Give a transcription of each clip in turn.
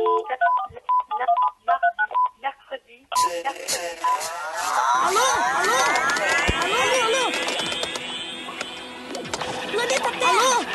Mercredi. Alô? Planeta Terra! Alô?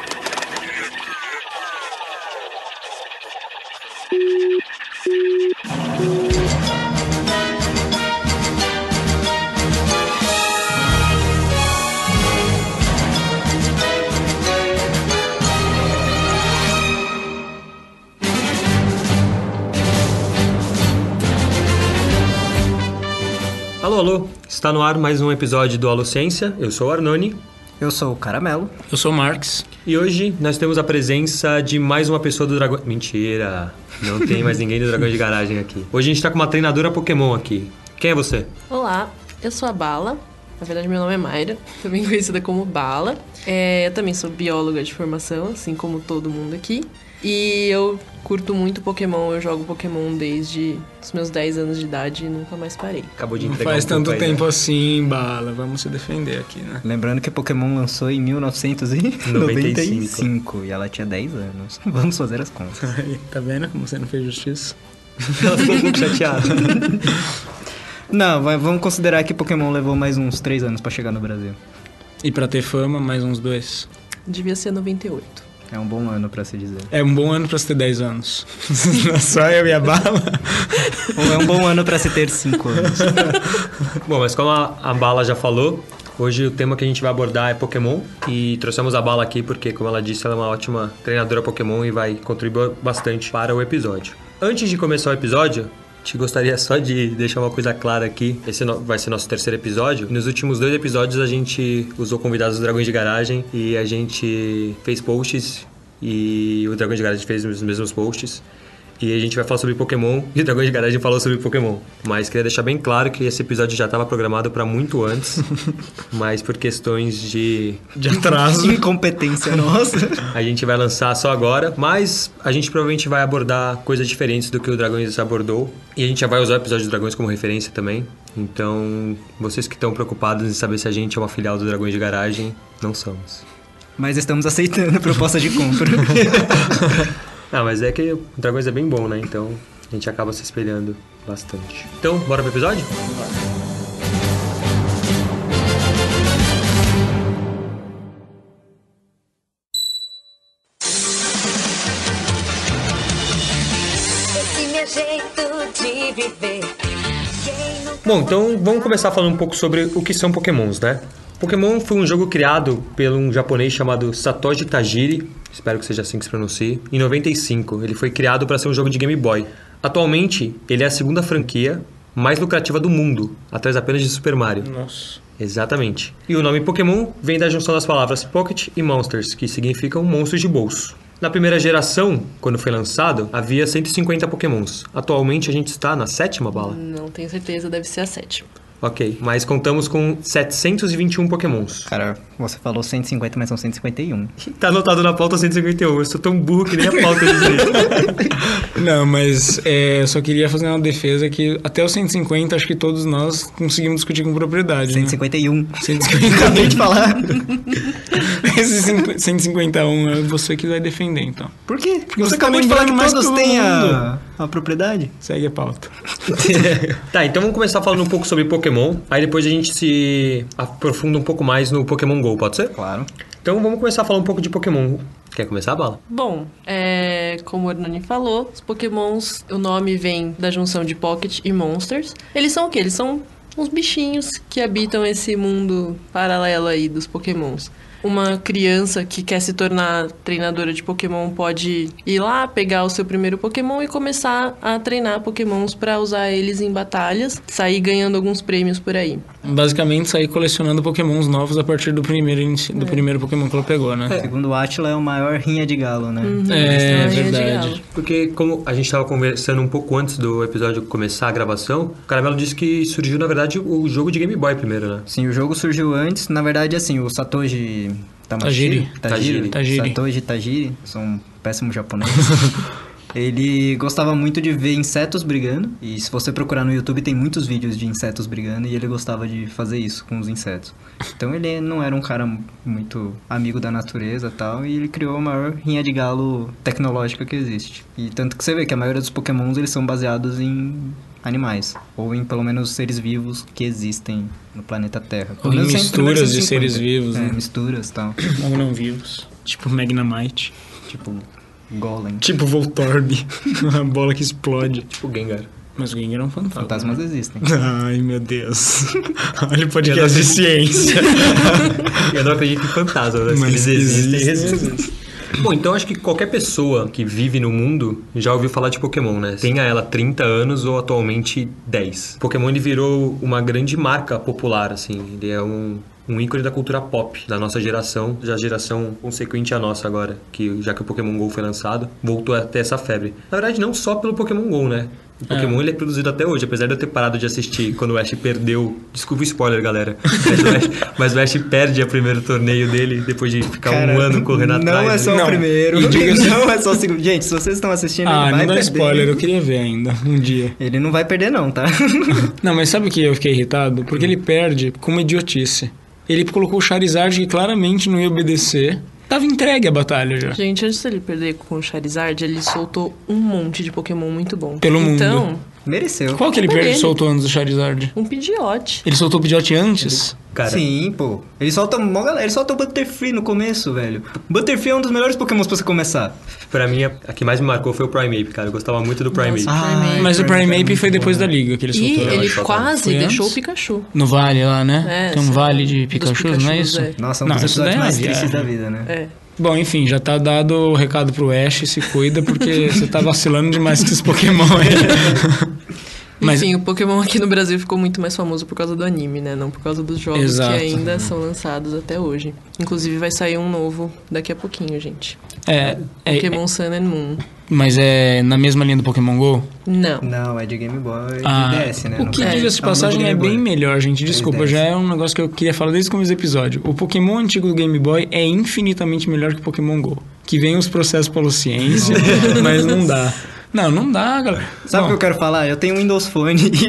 Alô, está no ar mais um episódio do Alô Ciência. Eu sou o Arnone. Eu sou o Caramelo. Eu sou o Marx. E hoje nós temos a presença de mais uma pessoa do Dragão... Mentira, não tem mais ninguém do Dragões de Garagem aqui. Hoje a gente está com uma treinadora Pokémon aqui. Quem é você? Olá, eu sou a Bala. Na verdade, meu nome é Mayra, também conhecida como Bala. Eu também sou bióloga de formação, assim como todo mundo aqui. E eu curto muito Pokémon, eu jogo Pokémon desde os meus 10 anos de idade e nunca mais parei. Acabou de Não entregar faz um pouco tanto aí, tempo né? assim, Bala. Vamos se defender aqui, né? Lembrando que Pokémon lançou em 1995 e ela tinha 10 anos. Vamos fazer as contas. Aí, tá vendo como você não fez justiça? Ela ficou um pouco chateada. Não, vamos considerar que Pokémon levou mais uns 3 anos pra chegar no Brasil. E pra ter fama, mais uns 2. Devia ser 98. É um bom ano pra se dizer. É um bom ano pra você ter 10 anos. Só eu e a Bala. Ou é um bom ano pra se ter 5 anos. Bom, mas como a Bala já falou, hoje o tema que a gente vai abordar é Pokémon. E trouxemos a Bala aqui porque, como ela disse, ela é uma ótima treinadora Pokémon e vai contribuir bastante para o episódio. Antes de começar o episódio, te gostaria só de deixar uma coisa clara aqui. Esse vai ser nosso terceiro episódio. E nos últimos 2 episódios a gente usou convidados do Dragões de Garagem e a gente fez posts e o Dragões de Garagem fez os mesmos posts. E a gente vai falar sobre Pokémon e o Dragões de Garagem falou sobre Pokémon. Mas queria deixar bem claro que esse episódio já estava programado para muito antes, mas por questões de atraso. Incompetência nossa. a gente vai lançar só agora, mas a gente provavelmente vai abordar coisas diferentes do que o Dragões abordou. E a gente já vai usar o episódio do Dragões como referência também. Então, vocês que estão preocupados em saber se a gente é uma filial do Dragões de Garagem, não somos. Mas estamos aceitando a proposta de compra. Ah, mas é que o Dragões é bem bom, né? Então, a gente acaba se espelhando bastante. Então, bora pro episódio? Esse meu jeito de viver. Bom, então vamos começar falando um pouco sobre o que são Pokémons, né? Pokémon foi um jogo criado por um japonês chamado Satoshi Tajiri, espero que seja assim que se pronuncie, em 95. Ele foi criado para ser um jogo de Game Boy. Atualmente, ele é a segunda franquia mais lucrativa do mundo, atrás apenas de Super Mario. Nossa. Exatamente. E o nome Pokémon vem da junção das palavras Pocket e Monsters, que significam monstros de bolso. Na primeira geração, quando foi lançado, havia 150 Pokémons. Atualmente a gente está na 7ª, Bala? Não tenho certeza, deve ser a 7ª. Ok, mas contamos com 721 Pokémons. Cara, você falou 150, mas são 151. Tá anotado na pauta 151, eu sou tão burro que nem a pauta diz isso. Não, mas eu só queria fazer uma defesa que até os 150, acho que todos nós conseguimos discutir com propriedade, 151. né? 151. Acabei de falar. Esse 151 é você que vai defender, então. Por quê? Porque você você tá acabou de falar que lembrando mais todos todo têm mundo. a propriedade. Segue a pauta. Tá, então vamos começar falando um pouco sobre Pokémon. Aí depois a gente se aprofunda um pouco mais no Pokémon GO, pode ser? Claro. Então vamos começar a falar um pouco de Pokémon. Quer começar, Bala? Bom, como o Hernani falou, os Pokémons, o nome vem da junção de Pocket e Monsters. Eles são o quê? Eles são uns bichinhos que habitam esse mundo paralelo aí dos Pokémons. Uma criança que quer se tornar treinadora de Pokémon pode ir lá, pegar o seu primeiro Pokémon e começar a treinar Pokémons para usar eles em batalhas, sair ganhando alguns prêmios por aí. Basicamente, sair colecionando Pokémons novos a partir do primeiro Pokémon que ela pegou, né? Segundo o Atila, é o maior rinha de galo, né? É Rinha de verdade. galo. Porque como a gente estava conversando um pouco antes do episódio começar a gravação, o Caramelo disse que surgiu, na verdade, o jogo de Game Boy primeiro, né? Sim, o jogo surgiu antes. Na verdade, assim, o Satoshi Tajiri. Satoshi Tajiri. Sou um péssimo japonês. Ele gostava muito de ver insetos brigando. E se você procurar no YouTube, tem muitos vídeos de insetos brigando. E ele gostava de fazer isso com os insetos. Então ele não era um cara muito amigo da natureza e tal. E ele criou a maior rinha de galo tecnológica que existe. E tanto que você vê que a maioria dos pokémons, eles são baseados em animais. Ou em, pelo menos, seres vivos que existem no planeta Terra. Ou em misturas de seres vivos, né? Misturas e tal. Ou não vivos. Tipo Magnemite. Tipo Golem. Tipo Voltorb. Uma bola que explode. Tipo Gengar. Mas o Gengar é um fantasma. Fantasmas existem. Ai, meu Deus. Olha o podcast de ciência. Eu não acredito em fantasmas, mas Mas eles existem. existem. Bom, então acho que qualquer pessoa que vive no mundo já ouviu falar de Pokémon, né? Tenha ela 30 anos ou atualmente 10. Pokémon ele virou uma grande marca popular, assim. Ele é um ícone da cultura pop da nossa geração, já a geração consequente à nossa agora, que já que o Pokémon GO foi lançado, voltou a ter essa febre. Na verdade, não só pelo Pokémon GO, né? O Pokémon ele é produzido até hoje, apesar de eu ter parado de assistir quando o Ash perdeu. Desculpa o spoiler, galera. Mas o Ash perde o primeiro torneio dele depois de ficar um ano correndo atrás. Não é só Não. o primeiro. E diga-se- Não é só o segundo. Gente, se vocês estão assistindo, ele vai Não dá perder. spoiler, eu queria ver ainda, um dia. Ele não vai perder não, tá? Não, mas sabe o que eu fiquei irritado? Porque ele perde com uma idiotice. Ele colocou o Charizard que claramente não ia obedecer. Tava entregue a batalha já. Gente, antes dele perder com o Charizard, ele soltou um monte de Pokémon muito bom. Pelo então, mundo. Mereceu. Qual que ele Culpa dele. soltou antes do Charizard? um Pidgeot. Ele soltou o Pidgeot antes? Cara, Sim, pô. Ele solta mó galera. Ele solta o Butterfree no começo, velho. Butterfree é um dos melhores Pokémons pra você começar. pra mim, a que mais me marcou foi o Primeape, cara. Eu gostava muito do Primeape. Nossa. Primeape. Mas o Primeape foi depois da da liga que ele E soltou. ele acho que quase foi deixou antes? o Pikachu. No vale lá, né? É, Tem um sim. vale de Dos Pikachu, não é Pikachus, isso? é. Nossa, é um Não, dos isso daí episódios é mais viagem. tristes da vida, né? É. Bom, enfim, já tá dado o recado pro Ash, se cuida, porque você tá vacilando demais com esses Pokémon aí. Mas- Enfim, o Pokémon aqui no Brasil ficou muito mais famoso por causa do anime, né? Não por causa dos jogos Exato. que ainda são lançados até hoje. Inclusive vai sair um novo daqui a pouquinho, gente. Pokémon Sun and Moon. Mas é na mesma linha do Pokémon GO? Não. Não, é de Game Boy e Ah, de DS, né? o No que, caso. diga-se de É um passagem, novo é Game bem Boy. melhor, gente. Desculpa, 3DS. já é um negócio que eu queria falar desde o começo do episódio. O Pokémon antigo do Game Boy é infinitamente melhor que o Pokémon GO. Que vem os processos pela ciência, mas não dá. Não dá, galera. Sabe o que Bom, eu quero falar? Eu tenho um Windows Phone e...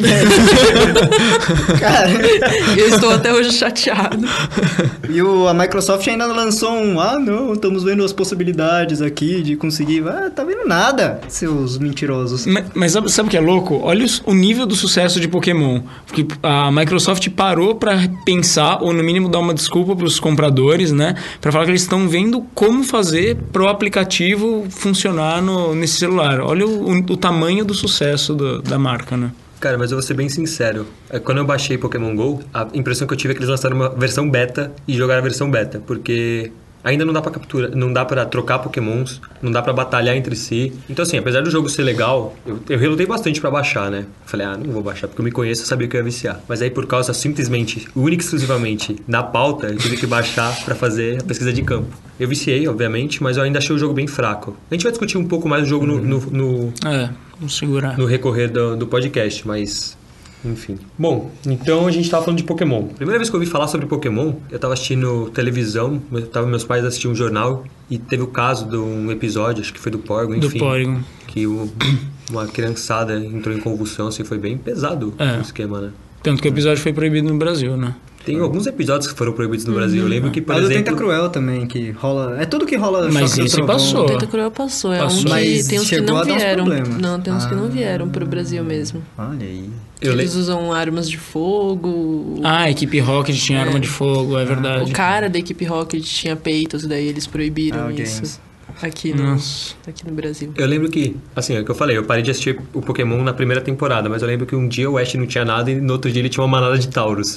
Cara, Eu estou até hoje chateado. e a Microsoft ainda lançou não, estamos vendo as possibilidades aqui de conseguir... tá vendo nada, seus mentirosos. Mas sabe o que é louco? Olha o nível do sucesso de Pokémon. Porque a Microsoft parou pra pensar, ou no mínimo dar uma desculpa pros compradores, né? Pra falar que eles estão vendo como fazer pro aplicativo funcionar nesse celular. Olha o tamanho do sucesso da marca, né? Cara, mas eu vou ser bem sincero. Quando eu baixei Pokémon GO, a impressão que eu tive é que eles lançaram uma versão beta e jogaram a versão beta, porque ainda não dá pra capturar, não dá pra trocar Pokémons, não dá pra batalhar entre si. Então assim, apesar do jogo ser legal, eu relutei bastante pra baixar, né? Falei, não vou baixar, porque eu me conheço, eu sabia que eu ia viciar. Mas aí por causa simplesmente, única e exclusivamente da pauta, eu tive que baixar pra fazer a pesquisa de campo. Eu viciei, obviamente, mas eu ainda achei o jogo bem fraco. A gente vai discutir um pouco mais o jogo Vamos segurar. no recorrer do podcast, mas enfim. Bom, então a gente tava falando de Pokémon. Primeira vez que eu ouvi falar sobre Pokémon, eu tava assistindo televisão, meus pais assistiam um jornal e teve o caso de um episódio, acho que foi do Porygon, enfim. Do Porygon. Que uma criançada entrou em convulsão, assim, foi bem pesado o esquema, né? Tanto que o episódio foi proibido no Brasil, né? Tem alguns episódios que foram proibidos no Brasil. Eu lembro que, por Mas o exemplo... Tenta Cruel também, que rola... É tudo que rola... Mas Choque do esse Trovão. passou. O Tentacruel passou. É Passou. um que Mas tem uns que chegou não a dar uns vieram. problemas. Não, tem uns que não vieram pro Brasil mesmo. Olha aí. Eles usam armas de fogo. A equipe Rocket tinha arma de fogo, é verdade. O cara da equipe Rocket tinha peitos, daí eles proibiram isso Games. aqui Nossa. no Brasil. Eu lembro que, assim, é o que eu falei, eu parei de assistir o Pokémon na primeira temporada, mas eu lembro que um dia o Ash não tinha nada e no outro dia ele tinha uma manada de Tauros.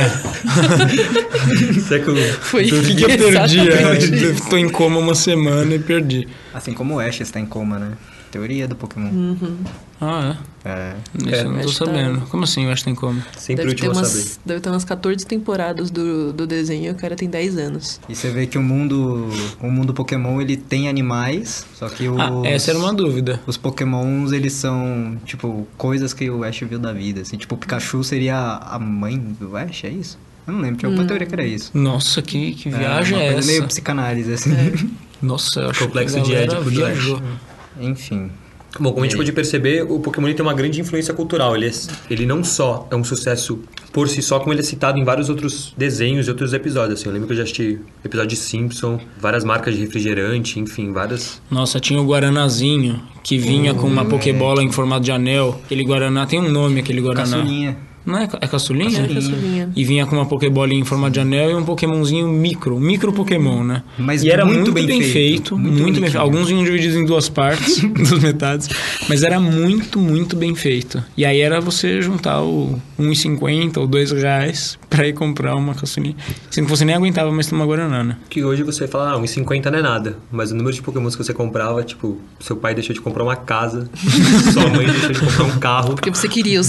Será que eu... Foi O que eu perdi? exatamente Eu tô em coma uma semana e perdi. Assim como o Ash está em coma, né? Teoria do Pokémon. Ah, É. é? Isso eu não tô Acho que tá- sabendo. Como assim o Ash tem coma? Sempre Deve o último ter, a saber. deve ter umas 14 temporadas do desenho e o cara tem 10 anos. E você vê que o mundo Pokémon, ele tem animais, só que os... Essa era uma dúvida. Os Pokémons, eles são, tipo, coisas que o Ash viu da vida, assim. Tipo, o Pikachu seria a mãe do Ash, é isso? Eu não lembro, tinha uma teoria que era isso. Nossa, que viagem uma é coisa essa? meio psicanálise, assim. Nossa, eu acho Complexo que a de galera Édipo do viajou. Enfim. Bom, como a gente pode perceber, o Pokémon ele tem uma grande influência cultural. Ele não só é um sucesso por si só, como ele é citado em vários outros desenhos e outros episódios. Assim, eu lembro que eu já assisti episódio de Simpson, várias marcas de refrigerante, enfim, várias... Nossa, tinha o Guaranazinho, que vinha com uma Pokébola em formato de anel. Aquele Guaraná, tem um nome aquele Guaraná. Caçulinha. Não é caçulinha? É, caçulinha. E vinha com uma Pokébolinha em forma de anel e um Pokémonzinho micro Pokémon, né? Mas e era muito muito bem feito. Muito bem feito. Alguns vinham divididos em duas partes, duas metades. Mas era muito bem feito. E aí era você juntar o R$1,50 ou R$2 pra ir comprar uma caçulinha. Sendo que você nem aguentava mais tomar Guaraná, né? Que hoje você fala, R$1,50 não é nada. Mas o número de Pokémons que você comprava, tipo, seu pai deixou de comprar uma casa, sua mãe deixou de comprar um carro. Porque você queria o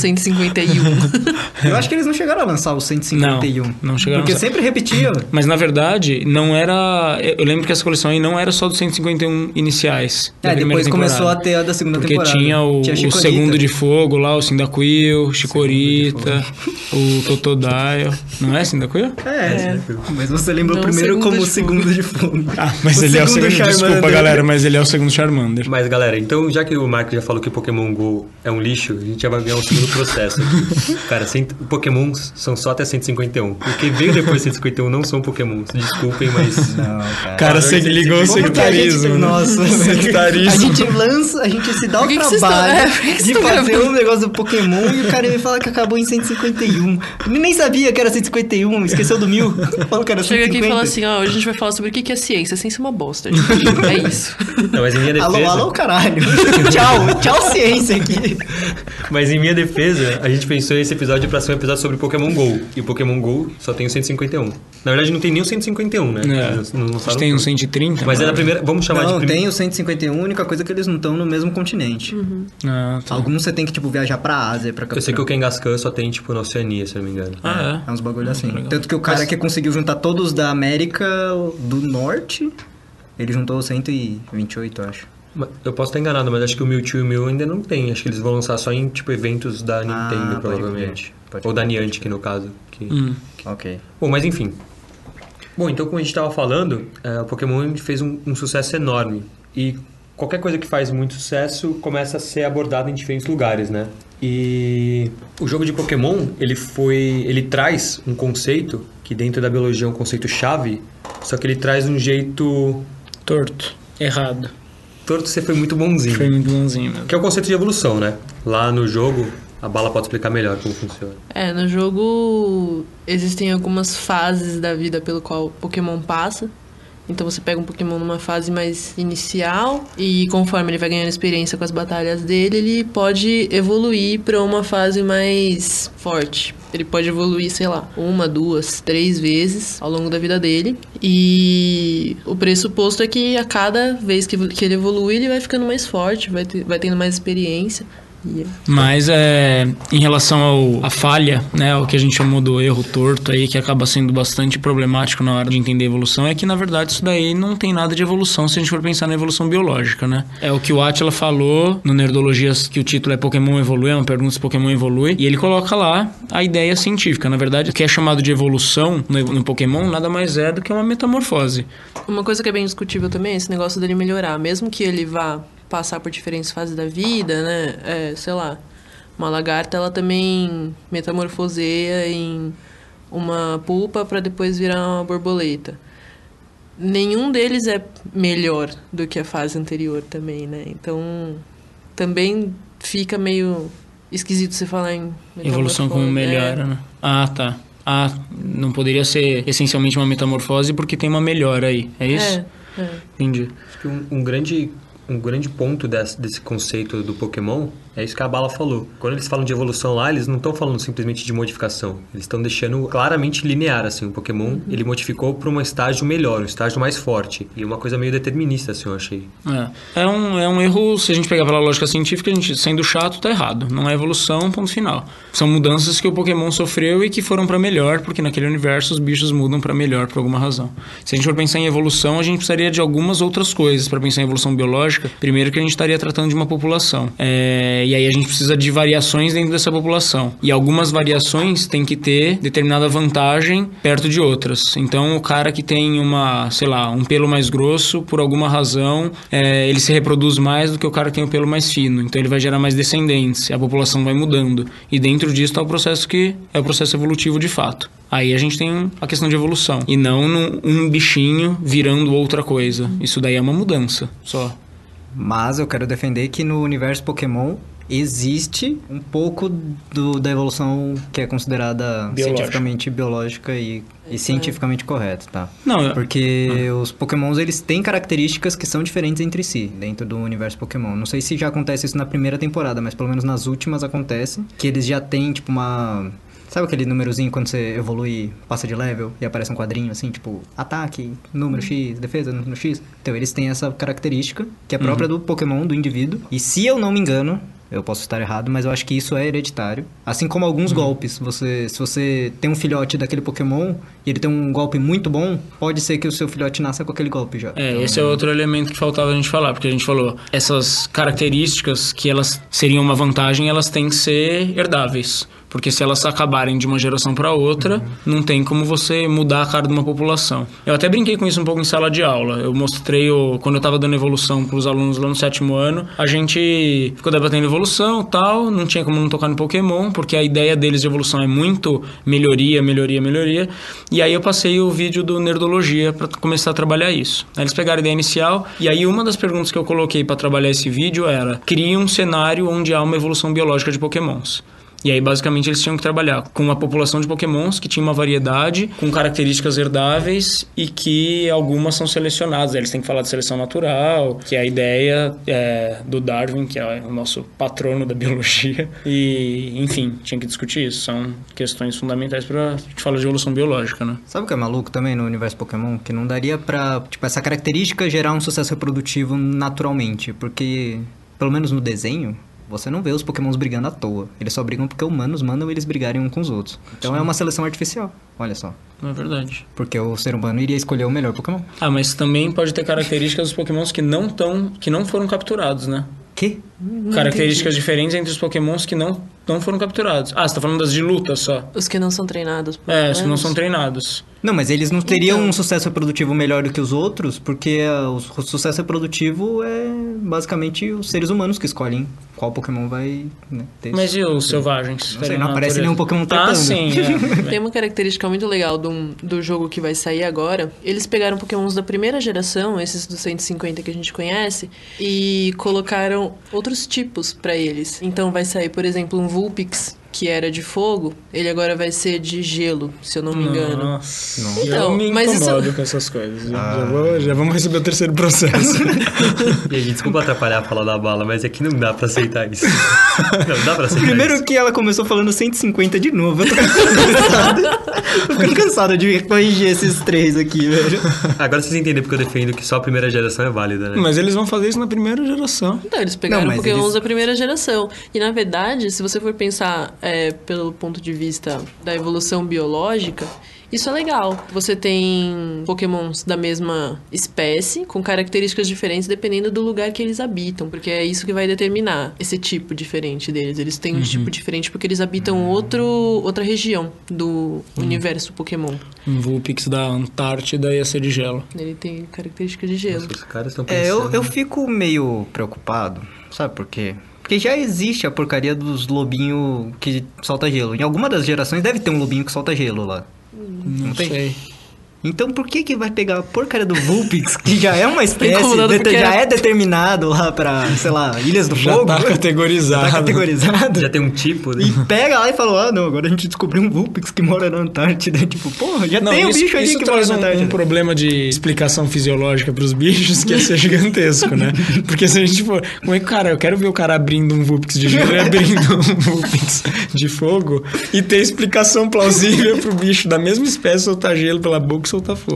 151. Eu acho que eles não chegaram a lançar o 151. Não chegaram Porque a lançar. sempre repetia. Mas na verdade, não era... Eu lembro que essa coleção aí não era só dos 151 iniciais. Da primeira Depois começou a temporada. ter a da segunda Porque temporada. tinha o Chikorita. Segundo de Fogo lá, o Cyndaquil, Chikorita, o Totodile. Não é Cyndaquil? Mas você lembra Não, o primeiro segundo como de o segundo de fogo. Ah, mas ele é o segundo. Desculpa, Charmander. galera, mas ele é o segundo Charmander. Mas galera, então já que o Marco já falou que Pokémon GO é um lixo, a gente já vai ganhar um segundo processo aqui. Cara, Pokémons são só até 151. Porque veio depois de 151 não são Pokémons. Desculpem, mas... Não, cara. Cara, você ligou o Como que a gente... sectarismo. Nossa, Sectarismo. a gente lança, a gente se dá o Por que vocês trabalho estão- por que vocês de estão fazer gravando? um negócio do Pokémon e o cara me fala que acabou em 151. Ele nem sabia que era 151, esqueceu do 1000. Falou que era 150. Chega aqui e fala assim, ó, hoje a gente vai falar sobre o que é ciência. Ciência é uma bosta, gente. É isso. Não, mas em minha defesa... Alô, caralho. Tchau, ciência aqui. Mas em minha defesa, a gente pensou esse episódio pra ser um episódio sobre Pokémon GO. E o Pokémon GO só tem o 151. Na verdade, não tem nem o 151, né? É. Eles não A gente lançaram tem um tudo. 130. Mas é da primeira... Vamos chamar de Não, primeira... tem o 151, a única coisa é que eles não estão no mesmo continente. Ah, tá. Alguns você tem que, tipo, viajar pra Ásia pra Eu sei que o capturar. Kangaskhan só tem, tipo, na Oceania, se eu não me engano. Ah, É uns bagulho assim. Legal. Tanto que o cara que conseguiu juntar todos da América do Norte, ele juntou 128, eu acho. Mas eu posso estar enganado, mas acho que o Mewtwo e o Mew ainda não tem. Acho que eles vão lançar só em, tipo, eventos da Nintendo, pode provavelmente. crer, pode Ou da Niantic, no caso. Que... Ok. Bom, mas enfim. Bom, então como a gente estava falando, o Pokémon fez um sucesso enorme. E qualquer coisa que faz muito sucesso começa a ser abordada em diferentes lugares, né? E o jogo de Pokémon, ele traz um conceito, que dentro da biologia é um conceito-chave, só que ele traz um jeito... torto. Errado. Torto, você foi muito bonzinho. Foi muito bonzinho mesmo. Que é o conceito de evolução, né? Lá no jogo, a Bala pode explicar melhor como funciona. É, no jogo existem algumas fases da vida pelo qual o Pokémon passa. Então você pega um Pokémon numa fase mais inicial e conforme ele vai ganhando experiência com as batalhas dele, ele pode evoluir para uma fase mais forte. Ele pode evoluir, sei lá, 1, 2, 3 vezes ao longo da vida dele. E o pressuposto é que a cada vez que ele evolui, ele vai ficando mais forte, vai tendo mais experiência. Mas em relação à falha, né, o que a gente chamou do erro torto aí, que acaba sendo bastante problemático na hora de entender a evolução, é que na verdade isso daí não tem nada de evolução se a gente for pensar na evolução biológica, né? É o que o Átila falou no Nerdologias, que o título é Pokémon Evolui, é uma pergunta se Pokémon evolui, e ele coloca lá a ideia científica. Na verdade, o que é chamado de evolução no Pokémon nada mais é do que uma metamorfose. Uma coisa que é bem discutível também é esse negócio dele melhorar. Mesmo que ele vá passar por diferentes fases da vida, né? Sei lá, uma lagarta, ela também metamorfoseia em uma pupa para depois virar uma borboleta. Nenhum deles é melhor do que a fase anterior também, né? Então, também fica meio esquisito você falar em Evolução como melhora, né? Ah, tá. Ah, não poderia ser essencialmente uma metamorfose porque tem uma melhora aí, é isso? Entendi. Acho que um grande ponto desse conceito do Pokémon é isso que a Bala falou. Quando eles falam de evolução lá, eles não estão falando simplesmente de modificação. Eles estão deixando claramente linear, assim. O Pokémon, ele modificou para um estágio melhor, um estágio mais forte. E uma coisa meio determinista, assim, eu achei. É um erro, se a gente pegar pela lógica científica, a gente, sendo chato, tá errado. Não é evolução, ponto final. São mudanças que o Pokémon sofreu e que foram para melhor, porque naquele universo os bichos mudam para melhor por alguma razão. Se a gente for pensar em evolução, a gente precisaria de algumas outras coisas para pensar em evolução biológica, biológica, primeiro que a gente estaria tratando de uma população. E aí a gente precisa de variações dentro dessa população. E algumas variações têm que ter determinada vantagem perto de outras. Então, o cara que tem um pelo mais grosso, por alguma razão, ele se reproduz mais do que o cara que tem o pelo mais fino. Então, ele vai gerar mais descendentes. A população vai mudando. E dentro disso está o processo que é o processo evolutivo de fato. Aí a gente tem a questão de evolução. E não um bichinho virando outra coisa. Isso daí é uma mudança só. Mas eu quero defender que no universo Pokémon existe um pouco da evolução que é considerada cientificamente biológica e cientificamente correta, tá? Porque os Pokémons, eles têm características que são diferentes entre si, dentro do universo Pokémon. Não sei se já acontece isso na primeira temporada, mas pelo menos nas últimas acontece, que eles já têm, tipo, uma... Sabe aquele númerozinho quando você evolui, passa de level e aparece um quadrinho assim, tipo, ataque, número X, defesa, número X? Então, eles têm essa característica, que é própria do Pokémon, do indivíduo. E se eu não me engano, eu posso estar errado, mas eu acho que isso é hereditário. Assim como alguns golpes. Se você tem um filhote daquele Pokémon e ele tem um golpe muito bom, pode ser que o seu filhote nasça com aquele golpe já. Então, esse é outro elemento que faltava a gente falar, porque a gente falou, essas características que elas seriam uma vantagem, elas têm que ser herdáveis. Porque se elas acabarem de uma geração para outra, não tem como você mudar a cara de uma população. Eu até brinquei com isso um pouco em sala de aula. Eu mostrei, quando eu estava dando evolução para os alunos lá no 7º ano, a gente ficou debatendo evolução e tal, não tinha como não tocar no Pokémon, porque a ideia deles de evolução é muito melhoria. E aí eu passei o vídeo do Nerdologia para começar a trabalhar isso. Aí eles pegaram a ideia inicial, e aí uma das perguntas que eu coloquei para trabalhar esse vídeo era: crie um cenário onde há uma evolução biológica de Pokémons. E aí, basicamente, eles tinham que trabalhar com uma população de Pokémons que tinha uma variedade, com características herdáveis e que algumas são selecionadas. Eles têm que falar de seleção natural, que é a ideia do Darwin, que é o nosso patrono da biologia. E, enfim, tinha que discutir isso. São questões fundamentais para a gente falar de evolução biológica, né? Sabe o que é maluco também no universo Pokémon? Que não daria pra, tipo, essa característica gerar um sucesso reprodutivo naturalmente. Porque, pelo menos no desenho, você não vê os Pokémons brigando à toa. Eles só brigam porque humanos mandam eles brigarem uns com os outros. Então é uma seleção artificial. Olha só. É verdade. Porque o ser humano iria escolher o melhor Pokémon. Mas também pode ter características dos Pokémons que não foram capturados, né? Que? Características diferentes entre os Pokémons que não foram capturados. Você tá falando das de luta só. Os que não são treinados. Os que não são treinados. Não, mas eles não teriam um sucesso reprodutivo melhor do que os outros, porque o sucesso reprodutivo é basicamente os seres humanos que escolhem qual Pokémon vai, né, ter. Mas e os selvagens? Não sei, não aparece nenhum Pokémon tretando. Sim. Tem uma característica muito legal do jogo que vai sair agora. Eles pegaram Pokémons da primeira geração, esses dos 150 que a gente conhece, e colocaram outros tipos pra eles. Então vai sair, por exemplo, um Vulpix, que era de fogo, ele agora vai ser de gelo, se eu não me engano. Nossa. Então, eu me incomodo com essas coisas. Já vamos receber o terceiro processo. E aí, desculpa atrapalhar a fala da bala, mas é que não dá pra aceitar isso. Não dá pra aceitar Primeiro isso. que ela começou falando 150 de novo. Eu tô ficando cansado de corrigir esses três aqui, velho. Agora vocês entendem porque eu defendo que só a primeira geração é válida, né? Mas eles vão fazer isso na primeira geração. Então, eles pegaram Pokémons da primeira geração. E, na verdade, se você for pensar pelo ponto de vista da evolução biológica, isso é legal. Você tem Pokémons da mesma espécie, com características diferentes dependendo do lugar que eles habitam, porque é isso que vai determinar esse tipo diferente deles. Eles têm um tipo diferente porque eles habitam outra região do universo Pokémon. Um Vulpix da Antártida ia ser de gelo. Ele tem características de gelo. Nossa, os caras estão pensando... Eu fico meio preocupado, sabe por quê? Porque já existe a porcaria dos lobinhos que solta gelo. Em alguma das gerações deve ter um lobinho que solta gelo lá. Não sei. Então por que vai pegar a porcaria do Vulpix, que já é uma espécie, porque já é determinado lá pra, sei lá, Ilhas do Já Fogo? tá categorizado. Já tá categorizado. Já tem um tipo, né? E pega lá e fala, não, agora a gente descobriu um Vulpix que mora na Antártida. Tipo, porra, já tem um bicho ali que mora na Antártida. Um problema de explicação fisiológica pros bichos que ia ser gigantesco, né? Porque se a gente for... Cara, eu quero ver o cara abrindo um Vulpix de gelo e abrindo um Vulpix de fogo e ter explicação plausível pro bicho da mesma espécie soltar gelo pela boca e soltar fogo.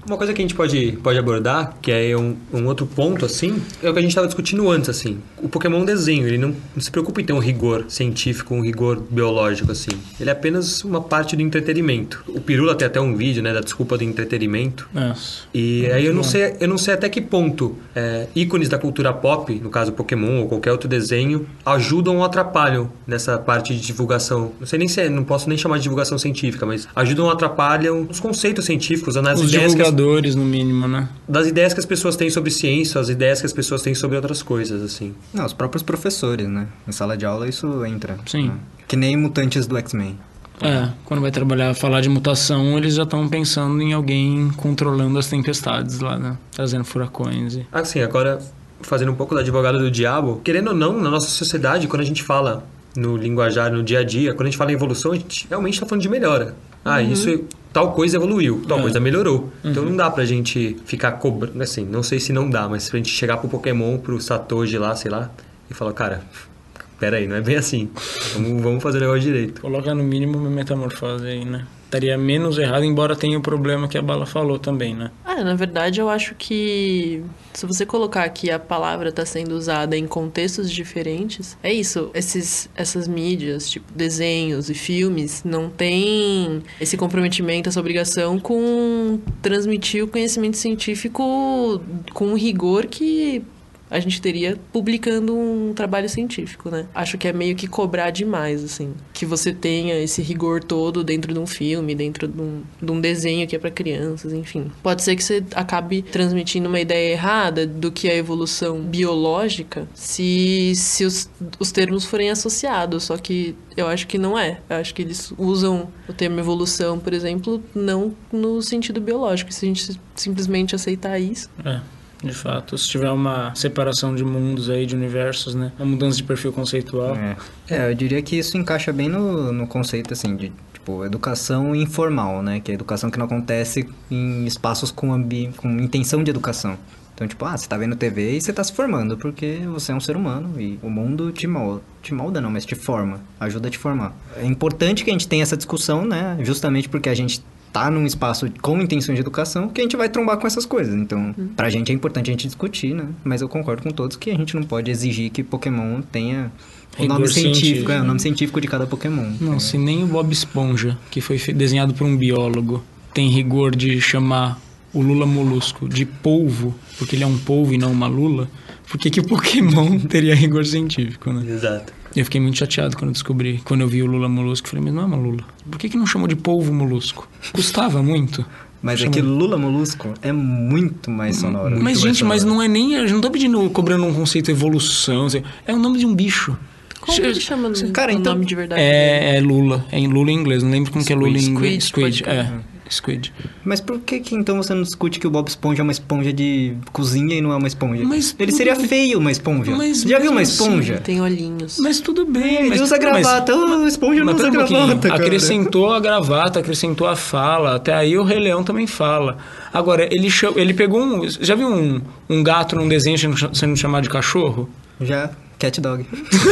Uma coisa que a gente pode abordar, que é um outro ponto, assim, é o que a gente estava discutindo antes, assim. O Pokémon é um desenho, ele não se preocupa em ter um rigor científico, um rigor biológico, assim. Ele é apenas uma parte do entretenimento. O Pirula tem até um vídeo, né, da desculpa do entretenimento. Nossa. E aí eu não sei até que ponto ícones da cultura pop, no caso Pokémon ou qualquer outro desenho, ajudam ou atrapalham nessa parte de divulgação. Não sei nem se não posso nem chamar de divulgação científica, mas ajudam ou atrapalham os conceitos científicos, nas Os ideias divulgadores, no mínimo, né? das ideias que as pessoas têm sobre ciência, as ideias que as pessoas têm sobre outras coisas, assim. Não, os próprios professores, né? Em sala de aula isso entra. Sim. Né? Que nem mutantes do X-Men. Quando vai falar de mutação, eles já estão pensando em alguém controlando as tempestades lá, né? Trazendo furacões e... Assim, agora, fazendo um pouco da advogada do diabo, querendo ou não, na nossa sociedade, quando a gente fala no linguajar, no dia a dia, quando a gente fala em evolução, a gente realmente está falando de melhora. Isso, tal coisa evoluiu, tal coisa melhorou. Então não dá pra gente ficar cobrando, assim, não sei se não dá, mas pra gente chegar pro Pokémon, pro Satoshi lá, sei lá, e falar, cara, pera aí, não é bem assim. Vamos fazer o negócio direito. Coloca no mínimo uma metamorfose aí, né? Estaria menos errado, embora tenha o problema que a Bala falou também, né? Na verdade, eu acho que se você colocar que a palavra está sendo usada em contextos diferentes, é isso. Essas mídias, tipo desenhos e filmes, não tem esse comprometimento, essa obrigação com transmitir o conhecimento científico com um rigor que a gente teria publicando um trabalho científico, né? Acho que é meio que cobrar demais, assim. Que você tenha esse rigor todo dentro de um filme, dentro de um desenho que é para crianças, enfim. Pode ser que você acabe transmitindo uma ideia errada do que é a evolução biológica se os termos forem associados, só que eu acho que não é. Eu acho que eles usam o termo evolução, por exemplo, não no sentido biológico. Se a gente simplesmente aceitar isso... De fato, se tiver uma separação de mundos aí, de universos, né? Uma mudança de perfil conceitual. Eu diria que isso encaixa bem no conceito, assim, de, tipo, educação informal, né? Que é a educação que não acontece em espaços com intenção de educação. Então, tipo, você tá vendo TV e você tá se formando, porque você é um ser humano e o mundo te molda. Te molda não, mas te forma, ajuda a te formar. É importante que a gente tenha essa discussão, né? Justamente porque a gente tá num espaço com intenção de educação, que a gente vai trombar com essas coisas. Então, pra gente é importante a gente discutir, né? Mas eu concordo com todos que a gente não pode exigir que Pokémon tenha o nome científico, o nome científico de cada Pokémon. Não, se nem o Bob Esponja, que foi desenhado por um biólogo, tem rigor de chamar o Lula Molusco de polvo, porque ele é um polvo e não uma lula, por que o Pokémon teria rigor científico, né? Exato. Eu fiquei muito chateado quando eu vi o Lula Molusco. Falei, mas não é uma lula. Por que não chamou de polvo molusco? Custava muito. Mas é que Lula Molusco é muito mais sonoro. Mas, gente, mas não é nem... A gente não tá cobrando um conceito evolução. É o nome de um bicho. Como ele chama Cara, então, nome de verdade? É Lula. É em Lula em inglês. Não lembro como que é Lula em inglês. Squid. Squid. Mas por que então você não discute que o Bob Esponja é uma esponja de cozinha e não é uma esponja? Mas ele seria feio uma esponja. Mas já viu uma assim, esponja? Tem olhinhos. Mas tudo bem. Ele usa gravata. A esponja não usa gravata, cara. Acrescentou a gravata, acrescentou a fala. Até aí o Rei Leão também fala. Agora, ele pegou Já viu um gato num desenho sendo chamado de cachorro? Já. Cat Dog.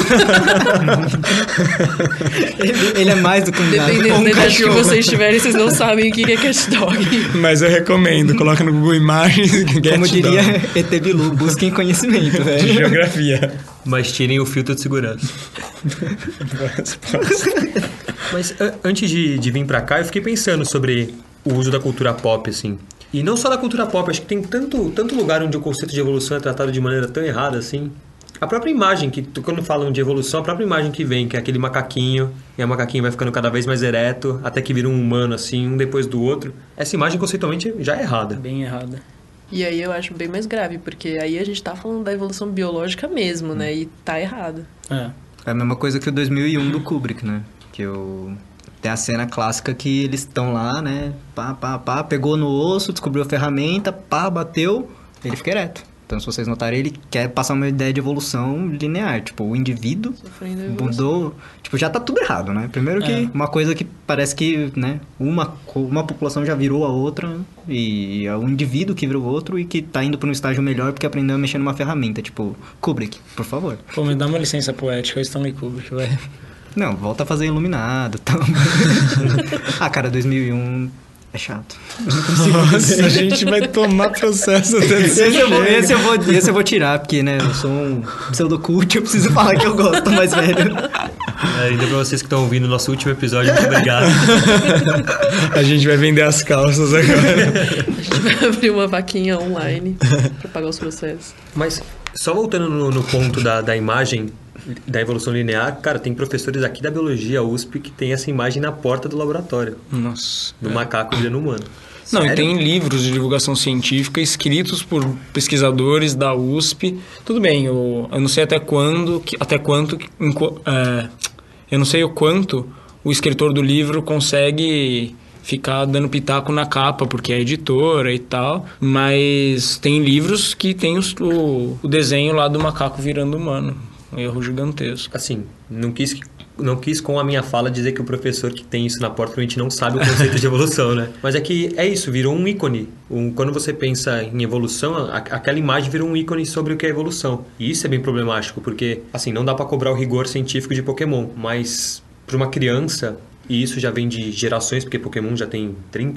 ele é mais do que um gato. Dependendo da idade que vocês tiverem, vocês não sabem o que é Cat Dog. Mas eu recomendo. Coloca no Google Imagens. Como diria ET Bilu, busquem conhecimento, velho. De geografia. Mas tirem o filtro de segurança. Mas antes de vir pra cá, eu fiquei pensando sobre o uso da cultura pop, assim. E não só da cultura pop, acho que tem tanto lugar onde o conceito de evolução é tratado de maneira tão errada, assim. A própria imagem, quando falam de evolução, a própria imagem que vem, que é aquele macaquinho, e o macaquinho vai ficando cada vez mais ereto, até que vira um humano, assim, um depois do outro. Essa imagem, conceitualmente, já é errada. Bem errada. E aí eu acho bem mais grave, porque aí a gente tá falando da evolução biológica mesmo, né? E tá errado. É a mesma coisa que o 2001 do Kubrick, né? Tem a cena clássica que eles estão lá, né? Pegou no osso, descobriu a ferramenta, bateu, ele fica ereto. Então, se vocês notarem, ele quer passar uma ideia de evolução linear. Tipo, o indivíduo mudou... Tipo, já tá tudo errado, né? Primeiro que uma coisa que parece que, né? Uma população já virou a outra e é um indivíduo que virou outro e que tá indo pra um estágio melhor porque aprendeu a mexer numa ferramenta. Tipo, Kubrick, por favor. Pô, me dá uma licença poética, o Stanley Kubrick, velho. Não, volta a fazer Iluminado e tal. Cara, 2001... É chato. Nossa, a gente vai tomar processo até desse Esse eu vou tirar, porque, né, eu sou um pseudocult, eu preciso falar que eu gosto mais velho. Ainda pra vocês que estão ouvindo o nosso último episódio, muito obrigado. A gente vai vender as calças agora. A gente vai abrir uma vaquinha online pra pagar os processos. Mas, só voltando no ponto da imagem, da evolução linear, cara, tem professores aqui da biologia, USP, que tem essa imagem na porta do laboratório, Nossa. do macaco virando humano. Não, e Sério? tem livros de divulgação científica escritos por pesquisadores da USP. Tudo bem, eu não sei eu não sei o quanto o escritor do livro consegue ficar dando pitaco na capa, porque é editora e tal, mas tem livros que tem o desenho lá do macaco virando humano. Um erro gigantesco. Assim, não quis com a minha fala dizer que o professor que tem isso na porta realmente não sabe o conceito de evolução, né? Mas é que é isso, virou um ícone. Quando você pensa em evolução, aquela imagem virou um ícone sobre o que é evolução. E isso é bem problemático, porque, assim, não dá pra cobrar o rigor científico de Pokémon, mas para uma criança, e isso já vem de gerações, porque Pokémon já tem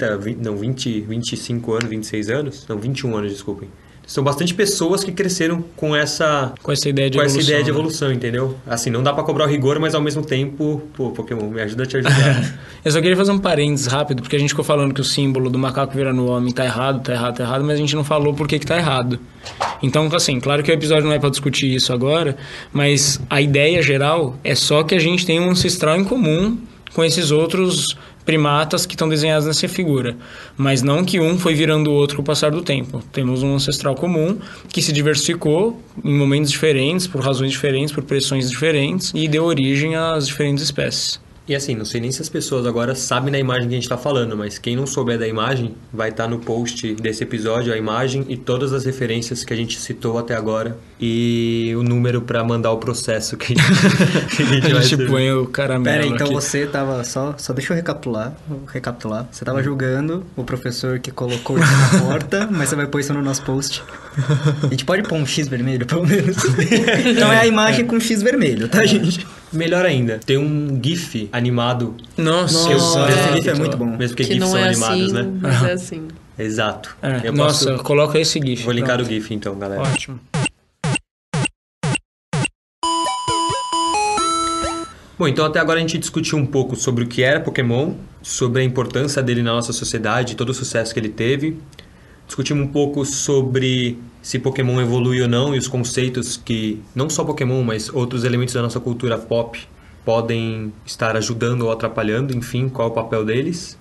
25 anos, 26 anos, não, 21 anos, desculpem. São bastante pessoas que cresceram com essa ideia de evolução, entendeu? Assim, não dá pra cobrar o rigor, mas ao mesmo tempo, pô, Pokémon, me ajuda a te ajudar. Eu só queria fazer um parênteses rápido, porque a gente ficou falando que o símbolo do macaco virando homem tá errado, mas a gente não falou por que tá errado. Então, assim, claro que o episódio não é pra discutir isso agora, mas a ideia geral é só que a gente tem um ancestral em comum com esses outros primatas que estão desenhados nessa figura, mas não que um foi virando o outro com o passar do tempo. Temos um ancestral comum que se diversificou em momentos diferentes, por razões diferentes, por pressões diferentes e deu origem às diferentes espécies. E assim, não sei nem se as pessoas agora sabem da imagem que a gente tá falando, mas quem não souber da imagem, vai estar no post desse episódio a imagem e todas as referências que a gente citou até agora e o número pra mandar o processo que A gente põe o caramelo. Pera aí, então aqui. você tava só deixa eu recapitular. Você tava julgando o professor que colocou isso na porta, mas você vai pôr isso no nosso post. A gente pode pôr um X vermelho, pelo menos. Então é a imagem com X vermelho, tá, gente? Melhor ainda, tem um GIF animado. Nossa, esse GIF é muito bom. Mesmo porque Que GIFs não são é animados, assim, né? mas é assim. Exato. É, nossa, coloca esse GIF. Vou linkar Pronto. o GIF então, galera. Ótimo. Bom, então até agora a gente discutiu um pouco sobre o que era Pokémon, sobre a importância dele na nossa sociedade, todo o sucesso que ele teve. Discutimos um pouco sobre se Pokémon evolui ou não e os conceitos que, não só Pokémon, mas outros elementos da nossa cultura pop podem estar ajudando ou atrapalhando, enfim, qual é o papel deles.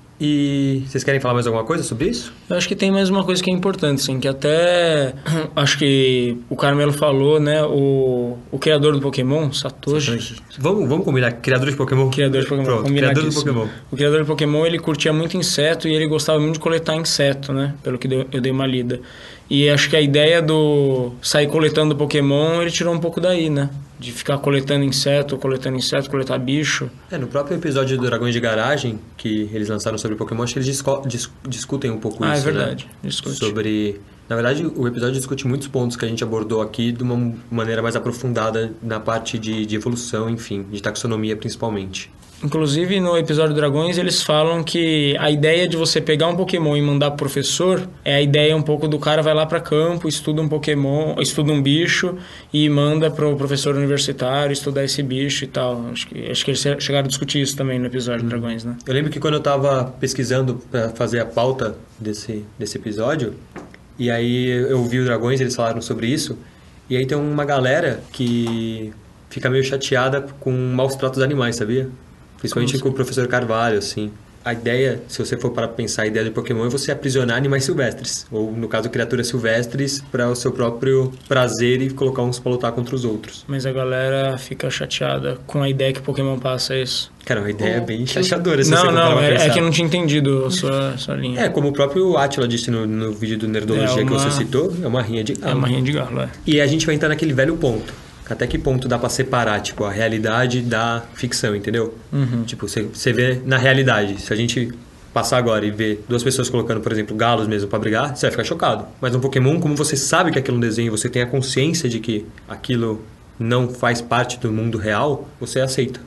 E vocês querem falar mais alguma coisa sobre isso? Eu acho que tem mais uma coisa que é importante, assim, que até acho que o Carmelo falou, né, o criador do Pokémon, Satoshi. Vamos combinar, criador de Pokémon? Criador de Pokémon. Pronto, combinar criador aqui, do Pokémon. O criador do Pokémon, ele curtia muito inseto e ele gostava muito de coletar inseto, né? Pelo que eu dei uma lida. E acho que a ideia do sair coletando Pokémon, ele tirou um pouco daí, né? De ficar coletando inseto, coletar bicho. No próprio episódio do Dragões de Garagem, que eles lançaram sobre Pokémon, acho que eles discutem um pouco isso, É verdade. né? Discute. Sobre... Na verdade, o episódio discute muitos pontos que a gente abordou aqui de uma maneira mais aprofundada na parte de evolução, enfim, de taxonomia principalmente. Inclusive, no episódio Dragões, eles falam que a ideia de você pegar um Pokémon e mandar pro professor é a ideia um pouco do cara vai lá pra campo, estuda um Pokémon, estuda um bicho e manda pro professor universitário estudar esse bicho e tal. Acho que eles chegaram a discutir isso também no episódio Dragões, né? Eu lembro que quando eu tava pesquisando para fazer a pauta desse episódio, e aí eu vi o Dragões, eles falaram sobre isso, e aí tem uma galera que fica meio chateada com maus tratos dos animais, sabia? Principalmente com o professor Carvalho, assim. A ideia, se você for para pensar a ideia do Pokémon, é você aprisionar animais silvestres. Ou, no caso, criaturas silvestres para o seu próprio prazer e colocar uns para lutar contra os outros. Mas a galera fica chateada com a ideia que o Pokémon passa isso. Cara, uma ideia bem chateadora, se você for Não, parar pra é pensar. que eu não tinha entendido a sua linha. É, como o próprio Átila disse no vídeo do Nerdologia que você citou, é uma rinha de galo. É uma rinha de galo, é. E a gente vai entrar naquele velho ponto. Até que ponto dá pra separar, tipo, a realidade da ficção, entendeu? Tipo, você vê na realidade. Se a gente passar agora e ver duas pessoas colocando, por exemplo, galos mesmo pra brigar, você vai ficar chocado. Mas no Pokémon, como você sabe que aquilo é um desenho, você tem a consciência de que aquilo não faz parte do mundo real, você aceita.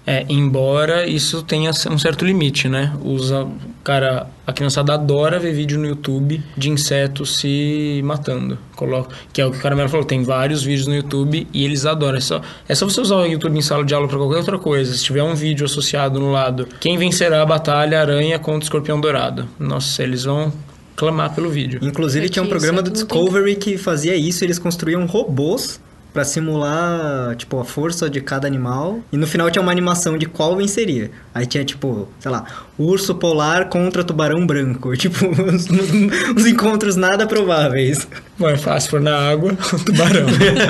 Embora isso tenha um certo limite, né? Cara, a criançada adora ver vídeo no YouTube de insetos se matando. Que é o que o Caramelo falou, tem vários vídeos no YouTube e eles adoram. É só você usar o YouTube em sala de aula para qualquer outra coisa. Se tiver um vídeo associado no lado, quem vencerá a batalha aranha contra o escorpião dourado? Nossa, eles vão clamar pelo vídeo. Inclusive tinha um programa do Discovery que fazia isso, eles construíam robôs pra simular, tipo, a força de cada animal. E no final tinha uma animação de qual venceria. Aí tinha, tipo, sei lá, urso polar contra tubarão branco. Tipo, uns encontros nada prováveis. Bom, é fácil, se for na água, o tubarão.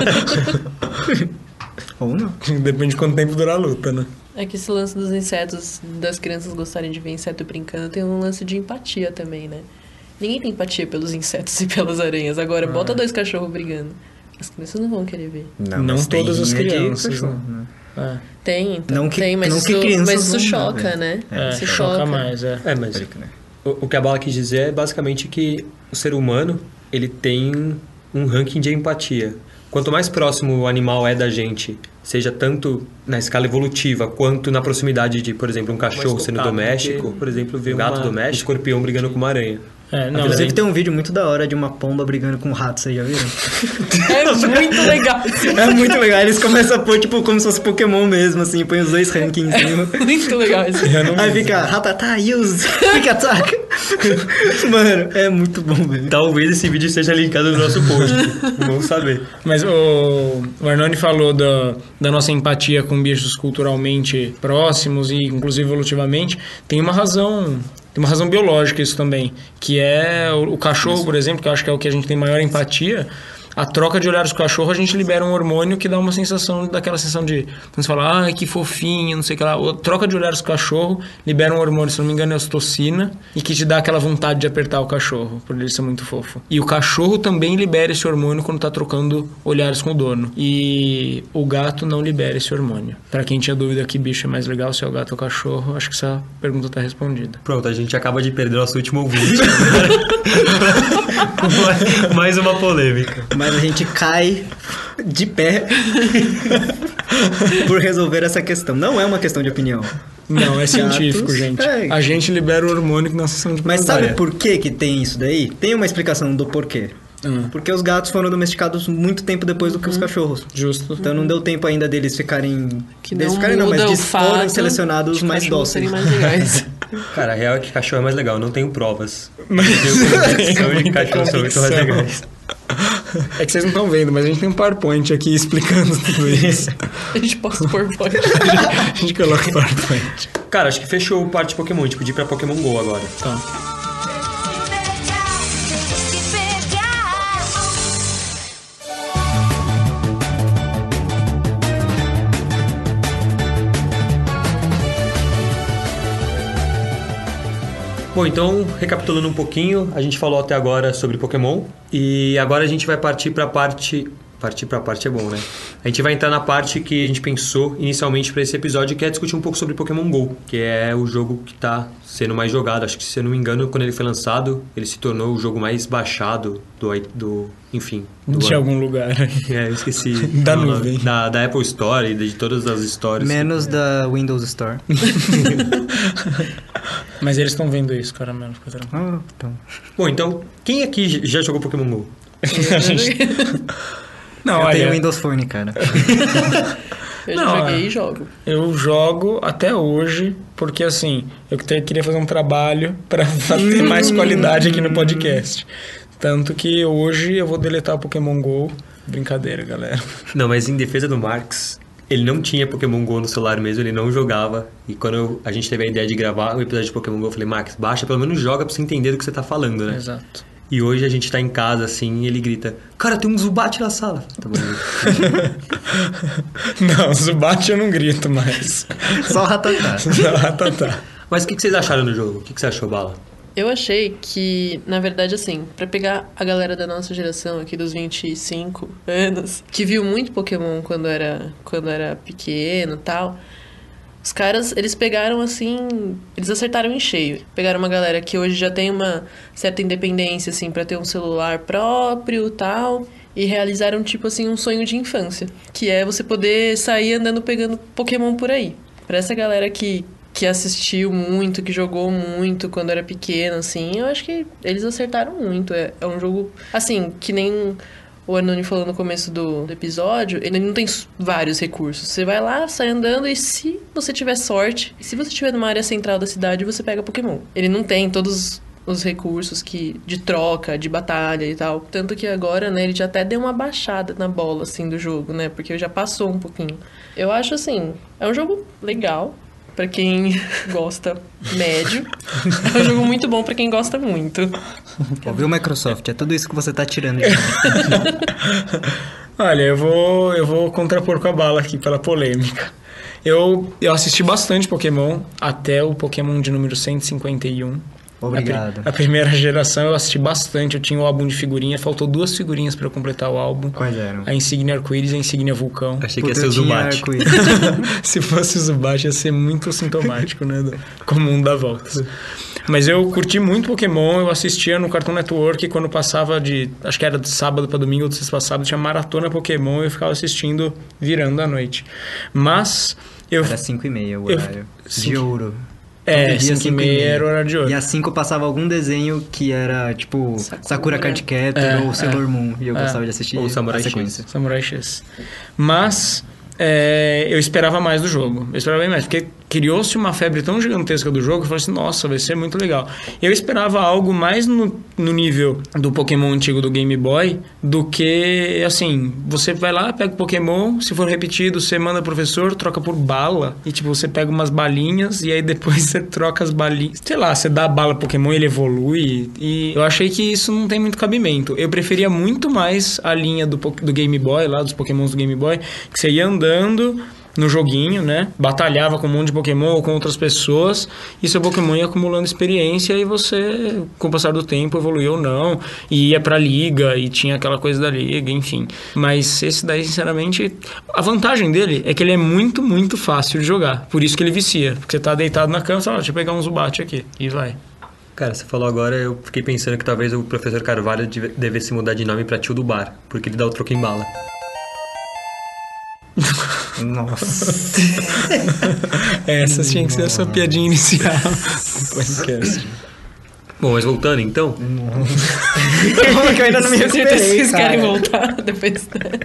Ou não. Depende de quanto tempo durar a luta, né? É que esse lance dos insetos, das crianças gostarem de ver inseto brincando, tem um lance de empatia também, né? Ninguém tem empatia pelos insetos e pelas aranhas. Agora, bota 2 cachorros brigando. As crianças não vão querer ver. Não todas as crianças, né? Tem, então. Não que- tem, mas não isso, que crianças mas isso vão choca, ver. né? Isso choca mais, Mas o que a Bala quis dizer é basicamente que o ser humano, ele tem um ranking de empatia. Quanto mais próximo o animal é da gente, seja tanto na escala evolutiva, quanto na proximidade de, por exemplo, um cachorro sendo doméstico, por exemplo, ver um gato doméstico, um escorpião brigando com uma aranha. Inclusive tem um vídeo muito da hora de uma pomba brigando com um rato, vocês já viram? É muito legal. É muito legal, eles começam a pôr, tipo, como se fosse Pokémon mesmo, assim, põe os 2 rankings em cima. Muito legal esse. Aí fica, ratatá, use, fica ataca. Mano, é muito bom, velho. Talvez esse vídeo seja linkado no nosso post. Vamos saber. Mas o Arnone falou da nossa empatia com bichos culturalmente próximos e inclusive evolutivamente. Tem uma razão biológica isso também, que é o cachorro, por exemplo, que eu acho que é o que a gente tem maior empatia. A troca de olhares com o cachorro, a gente libera um hormônio que dá uma sensação, daquela sensação de... Quando você fala, ai, que fofinho, não sei o que lá. A troca de olhares com o cachorro libera um hormônio, se não me engano, é ocitocina, e que te dá aquela vontade de apertar o cachorro, por ele ser muito fofo. E o cachorro também libera esse hormônio quando tá trocando olhares com o dono. E o gato não libera esse hormônio. Pra quem tinha dúvida que bicho é mais legal, se é o gato ou o cachorro, acho que essa pergunta tá respondida. Pronto, a gente acaba de perder nosso último ouvinte. Mais uma polêmica. Mas a gente cai de pé por resolver essa questão. Não é uma questão de opinião. Não, é científico, Gatos, gente. A gente libera o hormônio na sessão de Mas primária. sabe por que tem isso daí? Tem uma explicação do porquê. Porque os gatos foram domesticados muito tempo depois do que os cachorros. Justo. Então não deu tempo ainda deles ficarem... Que deles não ficarem não, mas muda o eles foram fato selecionados de mais cachorros dóceis. serem mais legais. Cara, a real é que cachorro é mais legal, não tenho provas. Mas São de cachorro são muito mais legais. É que vocês não estão vendo, mas a gente tem um PowerPoint aqui explicando tudo isso. A gente posta o PowerPoint. A gente coloca o PowerPoint. Cara, acho que fechou o parte Pokémon. A gente podia ir pra Pokémon GO agora. Tá. Bom, então, recapitulando um pouquinho, a gente falou até agora sobre Pokémon. E agora a gente vai partir pra parte... Partir pra parte é bom, né? A gente vai entrar na parte que a gente pensou inicialmente pra esse episódio, que é discutir um pouco sobre Pokémon GO, que é o jogo que tá sendo mais jogado. Acho que, se eu não me engano, quando ele foi lançado, ele se tornou o jogo mais baixado enfim... De algum lugar. Eu esqueci. Da nuvem. Da Apple Store e de todas as stores. Menos da Windows Store. Mas eles estão vendo isso, Caramelo. Fica tranquilo. Então. Bom, então, quem aqui já jogou Pokémon GO? Não, Eu tenho olha, Windows Phone, cara. Eu já Não, joguei e jogo. eu jogo até hoje, porque assim, eu queria fazer um trabalho pra ter mais qualidade aqui no podcast. Tanto que hoje eu vou deletar o Pokémon GO. Brincadeira, galera. Não, mas em defesa do Marx, ele não tinha Pokémon GO no celular mesmo, ele não jogava. E quando a gente teve a ideia de gravar o episódio de Pokémon GO, eu falei, Max, baixa, pelo menos joga pra você entender do que você tá falando, né? Exato. E hoje a gente tá em casa, assim, e ele grita, cara, tem um Zubat na sala. Tá bom. Não, Zubat eu não grito mais. Só Ratatá. Tá. Mas o que vocês acharam do jogo? O que você achou, Bala? Eu achei que, na verdade, assim, pra pegar a galera da nossa geração aqui dos 25 anos, que viu muito Pokémon quando era pequeno e tal, os caras, eles pegaram assim, eles acertaram em cheio. Pegaram uma galera que hoje já tem uma certa independência, assim, pra ter um celular próprio e tal, e realizaram, tipo assim, um sonho de infância, que é você poder sair andando pegando Pokémon por aí. Pra essa galera que assistiu muito, que jogou muito quando era pequeno, assim, eu acho que eles acertaram muito. É um jogo, assim, que nem o Arnone falou no começo do episódio, ele não tem vários recursos. Você vai lá, sai andando e se você tiver sorte, se você estiver numa área central da cidade, você pega Pokémon. Ele não tem todos os recursos de troca, de batalha e tal. Tanto que agora, né, ele já até deu uma baixada na bola, assim, do jogo, né? Porque já passou um pouquinho. Eu acho, assim, é um jogo legal. Pra quem gosta médio. É um jogo muito bom pra quem gosta muito. Ouviu, Microsoft? É tudo isso que você tá tirando de mim. Olha, eu vou contrapor com a bala aqui pela polêmica. Eu assisti bastante Pokémon até o Pokémon de número 151. Obrigado. A primeira geração eu assisti bastante. Eu tinha o álbum de figurinhas. Faltou 2 figurinhas pra eu completar o álbum. Quais eram? A insígnia arco-íris e a insígnia vulcão. Achei que ia Puta, ser o eu tinha Zubat. arco-íris. Se fosse o Zubat ia ser muito sintomático, né? Como um dá voltas. Mas eu curti muito Pokémon. Eu assistia no Cartoon Network quando passava acho que era de sábado pra domingo ou de sexta pra sábado, tinha maratona Pokémon e eu ficava assistindo virando a noite. Mas eu... Era 5h30 o horário. De ouro. É, Todo dia 5h30 era o horário de ouro. E às 5 passava algum desenho que era, tipo, Sakura Card Captor ou Sailor Moon. E eu gostava de assistir Ou Samurai a sequência. Samurai X. Mas eu esperava mais do jogo. Eu esperava bem mais, porque criou-se uma febre tão gigantesca do jogo que eu falei assim, nossa, vai ser muito legal. Eu esperava algo mais no nível do Pokémon antigo do Game Boy do que, assim, você vai lá, pega o Pokémon, se for repetido, você manda pro professor, troca por bala, e tipo, você pega umas balinhas e aí depois você troca as balinhas. Sei lá, você dá a bala pro Pokémon e ele evolui, e eu achei que isso não tem muito cabimento. Eu preferia muito mais a linha do Game Boy, lá dos Pokémons do Game Boy, que você ia andando no joguinho, né? Batalhava com um monte de Pokémon ou com outras pessoas e seu Pokémon ia acumulando experiência e você, com o passar do tempo, evoluiu ou não e ia pra liga e tinha aquela coisa da liga, enfim. Mas esse daí, sinceramente, a vantagem dele é que ele é muito, muito fácil de jogar. Por isso que ele vicia. Porque você tá deitado na cama e fala, deixa eu pegar um Zubat aqui e vai. Cara, você falou agora, eu fiquei pensando que talvez o professor Carvalho devesse mudar de nome pra tio do bar, porque ele dá o troco em bala. Nossa. Essa tinha que ser a sua piadinha inicial do podcast. Bom, mas voltando então, Como que eu ainda não me Certeza que recuperei, vocês querem cara. voltar depois.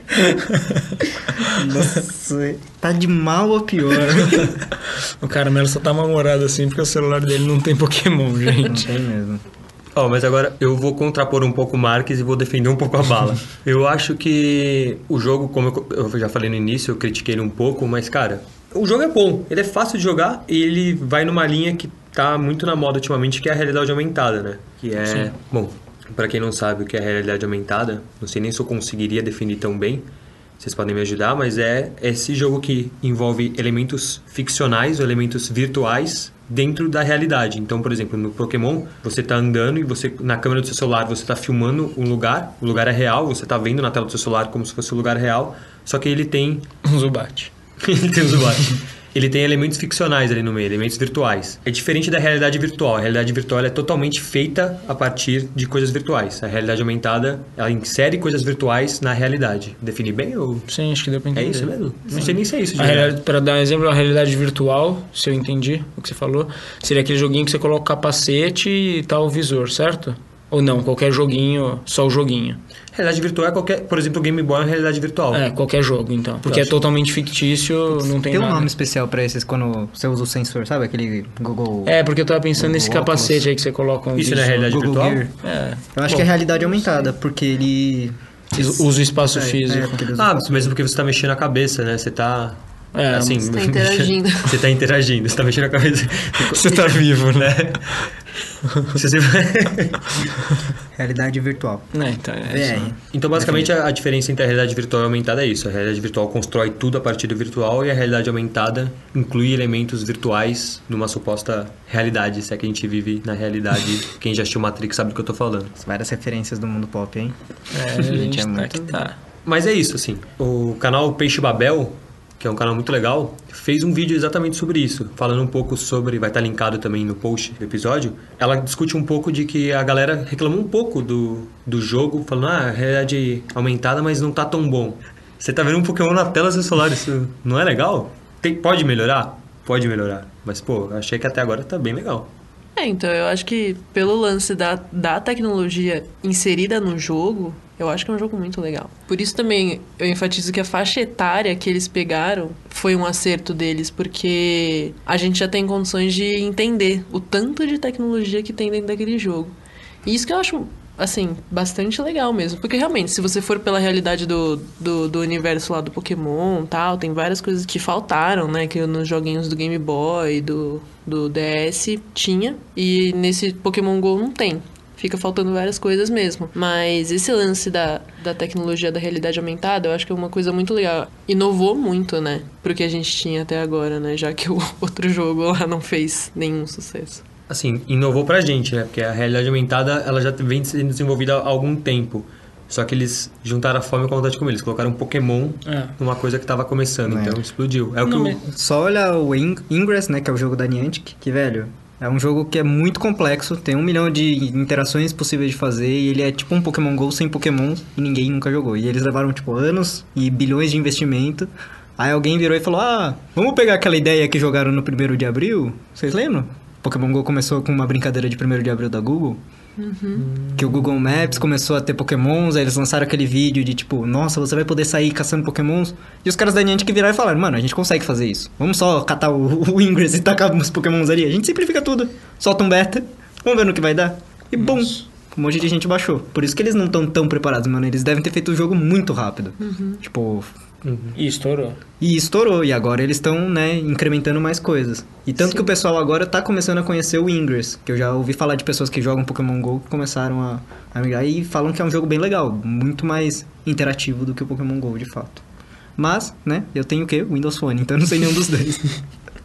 Nossa, tá de mal ou pior? O Caramelo só tá mal-humorado assim porque o celular dele não tem Pokémon, Não gente. tem mesmo. mas agora eu vou contrapor um pouco o Marques e vou defender um pouco a bala. Eu acho que o jogo, como eu já falei no início, eu critiquei ele um pouco, mas cara, o jogo é bom, ele é fácil de jogar e ele vai numa linha que tá muito na moda ultimamente, que é a realidade aumentada, né? Que é, Sim. bom, pra quem não sabe o que é a realidade aumentada, não sei nem se eu conseguiria definir tão bem, vocês podem me ajudar, mas é esse jogo que envolve elementos ficcionais ou elementos virtuais dentro da realidade. Então, por exemplo, no Pokémon, você tá andando e você, na câmera do seu celular, você tá filmando um lugar, o lugar é real, você tá vendo na tela do seu celular como se fosse um lugar real, só que ele tem Um Zubat. ele tem o Zubat. Ele tem elementos ficcionais ali no meio, elementos virtuais. É diferente da realidade virtual. A realidade virtual ela é totalmente feita a partir de coisas virtuais. A realidade aumentada, ela insere coisas virtuais na realidade. Defini bem ou... Sim, acho que deu pra entender. É isso mesmo? Não sei nem se é isso. Para dar um exemplo, a realidade virtual, se eu entendi o que você falou, seria aquele joguinho que você coloca o capacete e tá o visor, certo? Ou não, qualquer joguinho, só o joguinho. Realidade virtual é qualquer... Por exemplo, o Game Boy é uma realidade virtual. É, qualquer jogo, então. Porque é totalmente fictício, não tem Tem um nada. nome especial pra esses quando você usa o sensor, sabe? Aquele Google... É, porque eu tava pensando nesse Google capacete Oculus. aí que você coloca um Isso não é visor. realidade Google virtual? Gear. É. Eu acho que é realidade aumentada, porque ele... Usa o espaço físico. porque ele usa Ah, mesmo porque você tá mexendo a cabeça, né? Você tá... É, assim, Você tá interagindo. Você tá interagindo, você tá mexendo a cabeça. Você tá vivo, né? Se você... realidade virtual. Então, é isso. VR. Então, basicamente, a diferença entre a realidade virtual e aumentada é isso. A realidade virtual constrói tudo a partir do virtual e a realidade aumentada inclui elementos virtuais numa suposta realidade. Se é que a gente vive na realidade, quem já assistiu Matrix sabe do que eu tô falando. Várias referências do mundo pop, hein? É, a gente é tá muito- que tá. Mas é isso, assim. O canal Peixe Babel, que é um canal muito legal, fez um vídeo exatamente sobre isso, falando um pouco sobre, vai estar linkado também no post do episódio. Ela discute um pouco de que a galera reclamou um pouco do jogo, falando, realidade aumentada, mas não tá tão bom. Você tá vendo um Pokémon na tela do seu celular, isso não é legal? Pode melhorar? pode melhorar. Mas, pô, achei que até agora tá bem legal. Então, eu acho que pelo lance da tecnologia inserida no jogo, eu acho que é um jogo muito legal. Por isso também eu enfatizo que a faixa etária que eles pegaram foi um acerto deles, porque a gente já tem condições de entender o tanto de tecnologia que tem dentro daquele jogo. E isso que eu acho, assim, bastante legal mesmo. Porque realmente, se você for pela realidade do universo lá do Pokémon e tal, tem várias coisas que faltaram, né? Que nos joguinhos do Game Boy, do DS tinha. E nesse Pokémon GO não tem. Fica faltando várias coisas mesmo. Mas esse lance da tecnologia da realidade aumentada, eu acho que é uma coisa muito legal. Inovou muito, né? Pro que a gente tinha até agora, né? Já que o outro jogo lá não fez nenhum sucesso. Assim, inovou pra gente, né? Porque a realidade aumentada, ela já vem sendo desenvolvida há algum tempo. Só que eles juntaram a fome com a vontade de comer. Eles colocaram um Pokémon numa coisa que tava começando. Então, explodiu. É o que Só olha o Ingress, né? Que é o jogo da Niantic. Que, velho, é um jogo que é muito complexo. Tem 1 milhão de interações possíveis de fazer. E ele é tipo um Pokémon GO sem Pokémon. E ninguém nunca jogou. E eles levaram, tipo, anos e bilhões de investimento. Aí alguém virou e falou, vamos pegar aquela ideia que jogaram no 1º de abril? Vocês lembram? Pokémon GO começou com uma brincadeira de 1º de abril da Google. Que o Google Maps começou a ter Pokémons. Aí eles lançaram aquele vídeo de tipo, nossa, você vai poder sair caçando Pokémons. E os caras da Niantic viraram e falaram, mano, a gente consegue fazer isso. Vamos só catar o Ingress e tacar uns Pokémons ali. A gente simplifica tudo. Solta um beta. Vamos ver no que vai dar. E bum! Um monte de gente baixou. Por isso que eles não estão tão preparados, mano. Eles devem ter feito o jogo muito rápido. Tipo... E estourou. E estourou, e agora eles estão, né, incrementando mais coisas. E tanto que o pessoal agora tá começando a conhecer o Ingress, que eu já ouvi falar de pessoas que jogam Pokémon GO que começaram a migrar e falam que é um jogo bem legal, muito mais interativo do que o Pokémon GO, de fato. Mas, né, eu tenho o quê? Windows Phone, então eu não sei nenhum dos dois.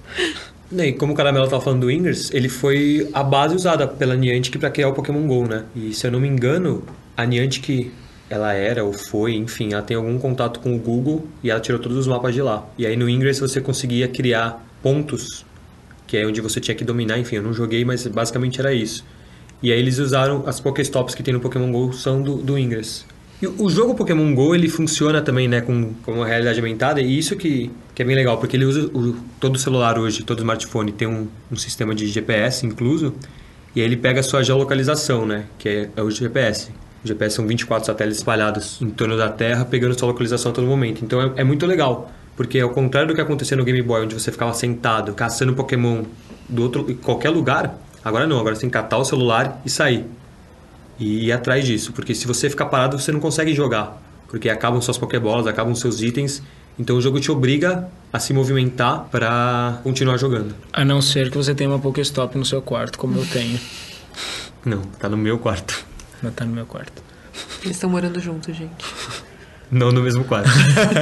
E como o Caramelo tava falando do Ingress, ele foi a base usada pela Niantic pra criar o Pokémon GO, né? E se eu não me engano, a Niantic... ela era ou foi, enfim, ela tem algum contato com o Google e ela tirou todos os mapas de lá. E aí no Ingress você conseguia criar pontos, que é onde você tinha que dominar, enfim, eu não joguei, mas basicamente era isso. E aí eles usaram as Pokéstops que tem no Pokémon GO, são do Ingress. E o jogo Pokémon GO, ele funciona também, né, com uma realidade aumentada, e isso que é bem legal, porque ele usa todo celular hoje, todo smartphone tem um sistema de GPS incluso, e aí ele pega a sua geolocalização, né, que é o GPS. O GPS são 24 satélites espalhados em torno da Terra, pegando sua localização a todo momento. Então é muito legal, porque ao contrário do que acontecia no Game Boy, onde você ficava sentado, caçando Pokémon em qualquer lugar, agora não, agora você tem que catar o celular e sair. E ir atrás disso, porque se você ficar parado, você não consegue jogar. Porque acabam suas Pokébolas, acabam seus itens. Então o jogo te obriga a se movimentar para continuar jogando. A não ser que você tenha uma Pokéstop no seu quarto, como eu tenho. Não, tá no meu quarto. Não tá no meu quarto. Eles estão morando juntos, gente. Não no mesmo quarto.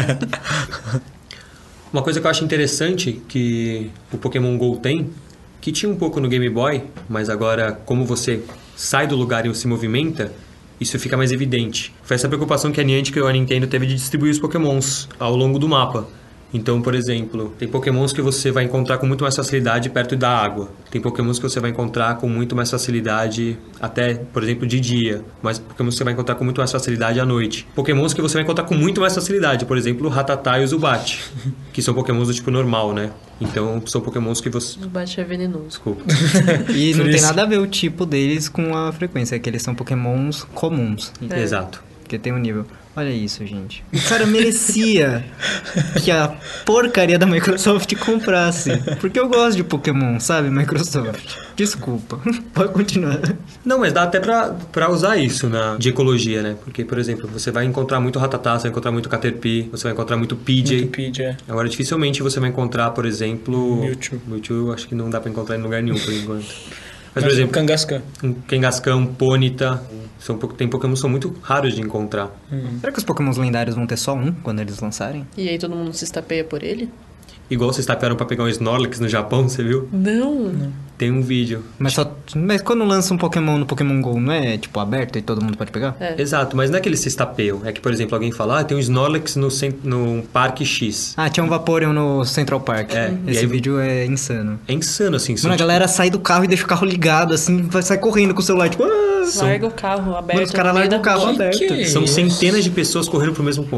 Uma coisa que eu acho interessante que o Pokémon GO tem, que tinha um pouco no Game Boy, mas agora como você sai do lugar e se movimenta, isso fica mais evidente. Foi essa preocupação que a Niantic e a Nintendo teve de distribuir os Pokémons ao longo do mapa. Então, por exemplo, tem Pokémons que você vai encontrar com muito mais facilidade perto da água. Tem Pokémons que você vai encontrar com muito mais facilidade até, por exemplo, de dia. Mas Pokémons que você vai encontrar com muito mais facilidade à noite. Pokémons que você vai encontrar com muito mais facilidade. Por exemplo, o Rattata e o Zubat. Que são Pokémons do tipo normal, né? Então, são Pokémons que você... O Zubat é venenoso. Desculpa. E não Por tem isso. nada a ver o tipo deles com a frequência, é que eles são Pokémons comuns. Exato. Porque tem um nível. Olha isso, gente. O cara merecia que a porcaria da Microsoft comprasse. Porque eu gosto de Pokémon, sabe, Microsoft? Desculpa. Pode continuar. Não, mas dá até pra usar isso de ecologia, né? Porque, por exemplo, você vai encontrar muito Rattata, você vai encontrar muito Caterpie, você vai encontrar muito PJ. Muito PJ, é. Agora, dificilmente você vai encontrar, por exemplo... Mewtwo. Mewtwo, acho que não dá pra encontrar em lugar nenhum, por enquanto. Mas, por exemplo, Kangaskhan. um Kangaskhan, um Ponyta... Tem Pokémon que são muito raros de encontrar. Será que os Pokémons lendários vão ter só um quando eles lançarem? E aí todo mundo se estapeia por ele? Igual vocês tapearam pra pegar um Snorlax no Japão, você viu? Não. Tem um vídeo. Mas quando lança um Pokémon no Pokémon GO, não é, tipo, aberto e todo mundo pode pegar? É. Exato, mas não é que eles se estapeiam. É que, por exemplo, alguém fala, tem um Snorlax no Parque X. Ah, tinha um Vaporeon no Central Park. É, e Esse aí- vídeo é insano. É insano, assim. Mano, a galera sai do carro e deixa o carro ligado, assim, sai correndo com o celular, tipo... Larga o carro aberto. Mano, os caras no meio largam o da carro rua. aberto. Que São isso? centenas de pessoas correndo pro mesmo ponto.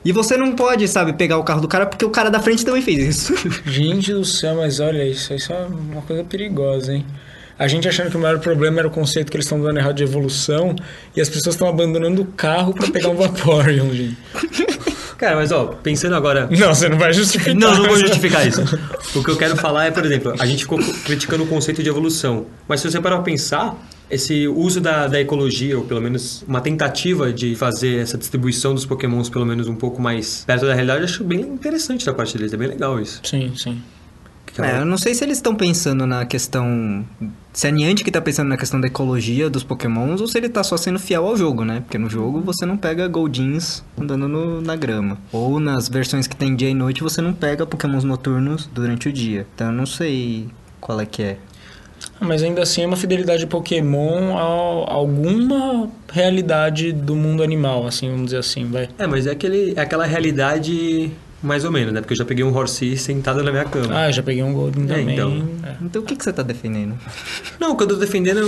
E você não pode, sabe, pegar o carro do cara porque o cara da frente também fez isso. Gente do céu, mas olha isso é uma coisa perigosa, hein? A gente achando que o maior problema era o conceito que eles estão dando errado de evolução e as pessoas estão abandonando o carro pra pegar um Vaporeon, gente. Cara, mas ó, pensando agora... Não, você não vai justificar. Não vou justificar isso. O que eu quero falar é, por exemplo, a gente ficou criticando o conceito de evolução. Mas se você parar pra pensar, esse uso da ecologia, ou pelo menos uma tentativa de fazer essa distribuição dos pokémons pelo menos um pouco mais perto da realidade, eu acho bem interessante da parte deles. É bem legal isso. Sim, sim. Eu não sei se eles estão pensando na questão... Se é Niantic que tá pensando na questão da ecologia dos pokémons ou se ele tá só sendo fiel ao jogo, né? Porque no jogo você não pega Goldins andando na grama. Ou nas versões que tem dia e noite você não pega pokémons noturnos durante o dia. Então eu não sei qual é que é. Mas ainda assim é uma fidelidade de Pokémon a alguma realidade do mundo animal, assim, vamos dizer assim, vai. Mas é aquela realidade... Mais ou menos, né? Porque eu já peguei um Horsey sentado na minha cama. Ah, eu já peguei um Golden também. Então o que você tá defendendo? Não, quando eu tô defendendo...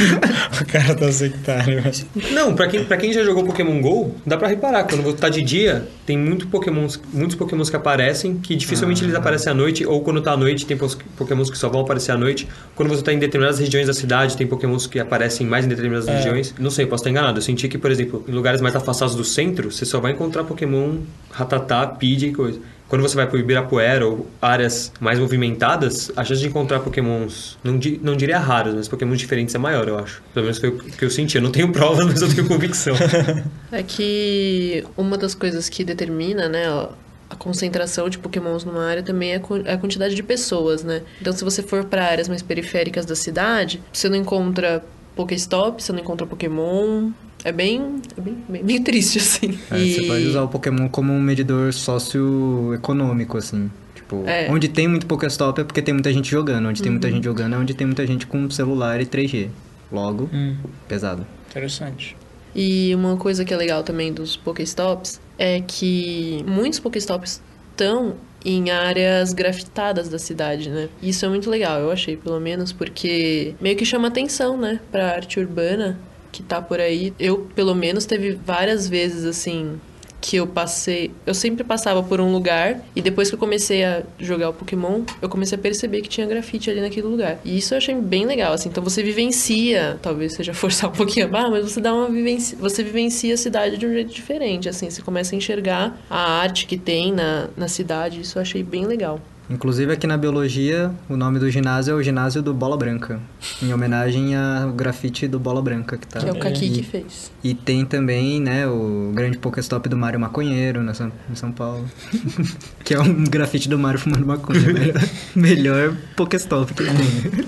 O cara tá sectário. Não, pra quem já jogou Pokémon GO, dá pra reparar. Quando você tá de dia, tem muitos pokémons que aparecem, que dificilmente eles aparecem à noite, ou quando tá à noite, tem pokémons que só vão aparecer à noite. Quando você tá em determinadas regiões da cidade, tem pokémons que aparecem mais em determinadas regiões. Não sei, posso estar enganado. Eu senti que, por exemplo, em lugares mais afastados do centro, você só vai encontrar Pokémon Rattata, Pidgey e coisa. Quando você vai pro Ibirapuera ou áreas mais movimentadas, a chance de encontrar pokémons, não diria raros, mas pokémons diferentes é maior, eu acho. Pelo menos foi o que eu senti. Eu não tenho provas, mas eu tenho convicção. É que uma das coisas que determina, né, a concentração de pokémons numa área também é a quantidade de pessoas, né? Então, se você for para áreas mais periféricas da cidade, você não encontra Pokéstop, você não encontra Pokémon... É bem triste, assim. Você pode usar o Pokémon como um medidor socioeconômico, assim. Tipo, onde tem muito Pokéstop é porque tem muita gente jogando. Onde tem muita gente jogando é onde tem muita gente com celular e 3G. Logo, pesado. Interessante. E uma coisa que é legal também dos Pokéstops é que muitos Pokéstops estão em áreas grafitadas da cidade, né? Isso é muito legal, eu achei, pelo menos, porque meio que chama atenção, né, pra arte urbana que tá por aí. Eu, pelo menos, teve várias vezes, assim, que eu sempre passava por um lugar e depois que eu comecei a jogar o Pokémon, eu comecei a perceber que tinha grafite ali naquele lugar. E isso eu achei bem legal, assim. Então você vivencia, talvez seja forçar um pouquinho a barra, mas você vivencia a cidade de um jeito diferente, assim. Você começa a enxergar a arte que tem na cidade. Isso eu achei bem legal. Inclusive aqui na biologia, o nome do ginásio é o ginásio do Bola Branca, em homenagem ao grafite do Bola Branca que tá. Que é o Kaki que fez. E tem também, né, o grande Pokéstop do Mário Maconheiro em São Paulo, que é um grafite do Mário fumando maconha, melhor Pokéstop que tem.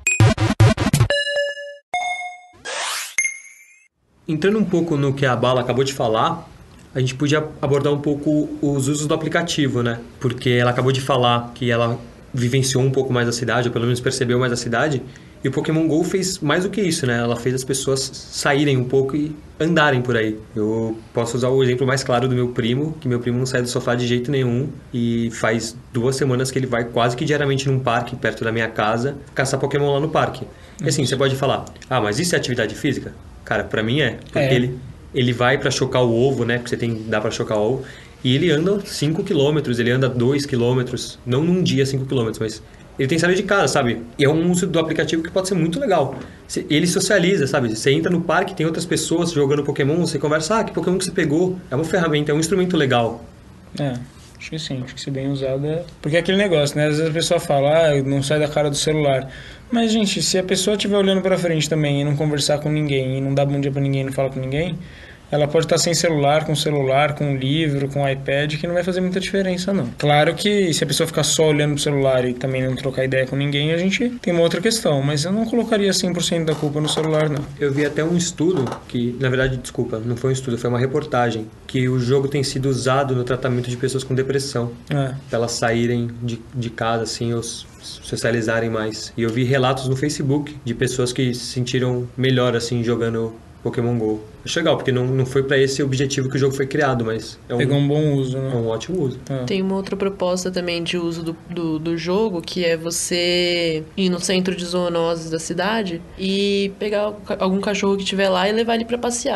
Entrando um pouco no que a Bala acabou de falar, a gente podia abordar um pouco os usos do aplicativo, né? Porque ela acabou de falar que ela vivenciou um pouco mais a cidade, ou pelo menos percebeu mais a cidade, e o Pokémon GO fez mais do que isso, né? Ela fez as pessoas saírem um pouco e andarem por aí. Eu posso usar o exemplo mais claro do meu primo, que meu primo não sai do sofá de jeito nenhum, e faz 2 semanas que ele vai quase que diariamente num parque perto da minha casa, caçar Pokémon lá no parque. E assim, você pode falar, mas isso é atividade física? Cara, pra mim é, porque ele vai pra chocar o ovo, né? Porque dá pra chocar o ovo. E ele anda 5 km, ele anda 2 km. Não num dia 5 km, mas ele tem que sair de casa, sabe? E é um uso do aplicativo que pode ser muito legal. Ele socializa, sabe? Você entra no parque, tem outras pessoas jogando Pokémon, você conversa, que Pokémon que você pegou? É uma ferramenta, é um instrumento legal. Acho que sim, acho que se bem usado é... Porque é aquele negócio, né? Às vezes a pessoa fala, não sai da cara do celular. Mas, gente, se a pessoa estiver olhando pra frente também e não conversar com ninguém, e não dar bom dia pra ninguém, não falar com ninguém, ela pode estar sem celular, com livro, com iPad, que não vai fazer muita diferença, não. Claro que se a pessoa ficar só olhando pro celular e também não trocar ideia com ninguém, a gente tem uma outra questão. Mas eu não colocaria 100% da culpa no celular, não. Eu vi até um estudo que, na verdade, desculpa, não foi um estudo, foi uma reportagem, que o jogo tem sido usado no tratamento de pessoas com depressão. Pra elas saírem de casa, assim, ou socializarem mais. E eu vi relatos no Facebook de pessoas que se sentiram melhor, assim, jogando Pokémon GO. Acho legal, porque não foi pra esse objetivo que o jogo foi criado, mas... Pegou um bom uso, né? É um ótimo uso. Tem uma outra proposta também de uso do jogo, que é você ir no centro de zoonoses da cidade e pegar algum cachorro que estiver lá e levar ele pra passear.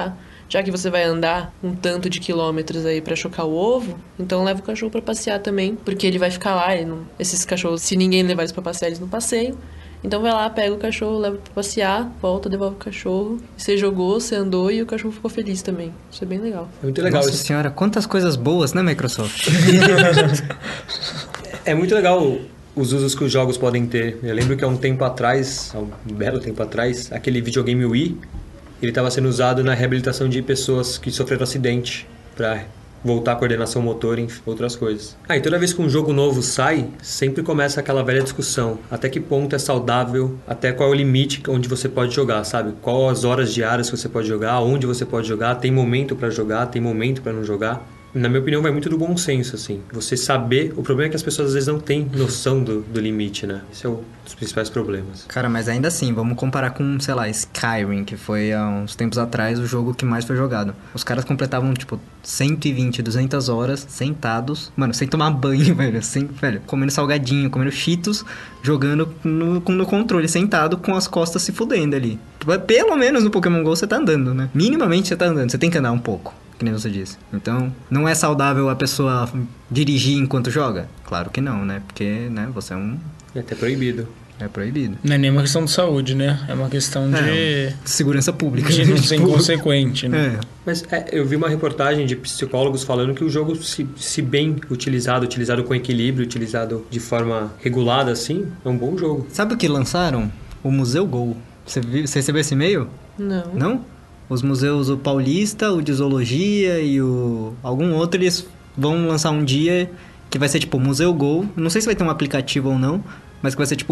já que você vai andar um tanto de quilômetros aí pra chocar o ovo, então leva o cachorro pra passear também, porque ele vai ficar lá, esses cachorros, se ninguém levar eles pra passear, eles não passeiam. Então vai lá, pega o cachorro, leva pra passear, volta, devolve o cachorro. Você jogou, você andou e o cachorro ficou feliz também. Isso é bem legal. É muito legal Nossa isso. senhora, quantas coisas boas, né, Microsoft? É muito legal os usos que os jogos podem ter. Eu lembro que há um tempo atrás, há um belo tempo atrás, aquele videogame Wii, ele estava sendo usado na reabilitação de pessoas que sofreram acidente para voltar à coordenação motora e outras coisas. E toda vez que um jogo novo sai, sempre começa aquela velha discussão. Até que ponto é saudável, até qual é o limite onde você pode jogar, sabe? Qual as horas diárias que você pode jogar, onde você pode jogar, tem momento para jogar, tem momento para não jogar. Na minha opinião, vai muito do bom senso, assim. Você saber... O problema é que as pessoas às vezes não têm noção do limite, né? Esse é um dos principais problemas. Cara, mas ainda assim, vamos comparar com, sei lá, Skyrim, que foi há uns tempos atrás o jogo que mais foi jogado. Os caras completavam, tipo, 120, 200 horas sentados, mano, sem tomar banho, velho, comendo salgadinho, comendo Cheetos, jogando no controle, sentado com as costas se fudendo ali. Pelo menos no Pokémon GO você tá andando, né? Minimamente você tá andando, você tem que andar um pouco. Que nem você disse. Então, não é saudável a pessoa dirigir enquanto joga? Claro que não, né? Porque, né, você é um... É até proibido. É proibido. Não é nem uma questão de saúde, né? É uma questão de segurança pública. De não ser inconsequente, né? Mas eu vi uma reportagem de psicólogos falando que o jogo, se bem utilizado com equilíbrio, utilizado de forma regulada, assim, é um bom jogo. Sabe o que lançaram? O Museu Go. Você recebeu esse e-mail? Não. Não? Os museus, o Paulista, o de Zoologia e algum outro, eles vão lançar um dia que vai ser tipo Museu Go. Não sei se vai ter um aplicativo ou não, mas que vai ser tipo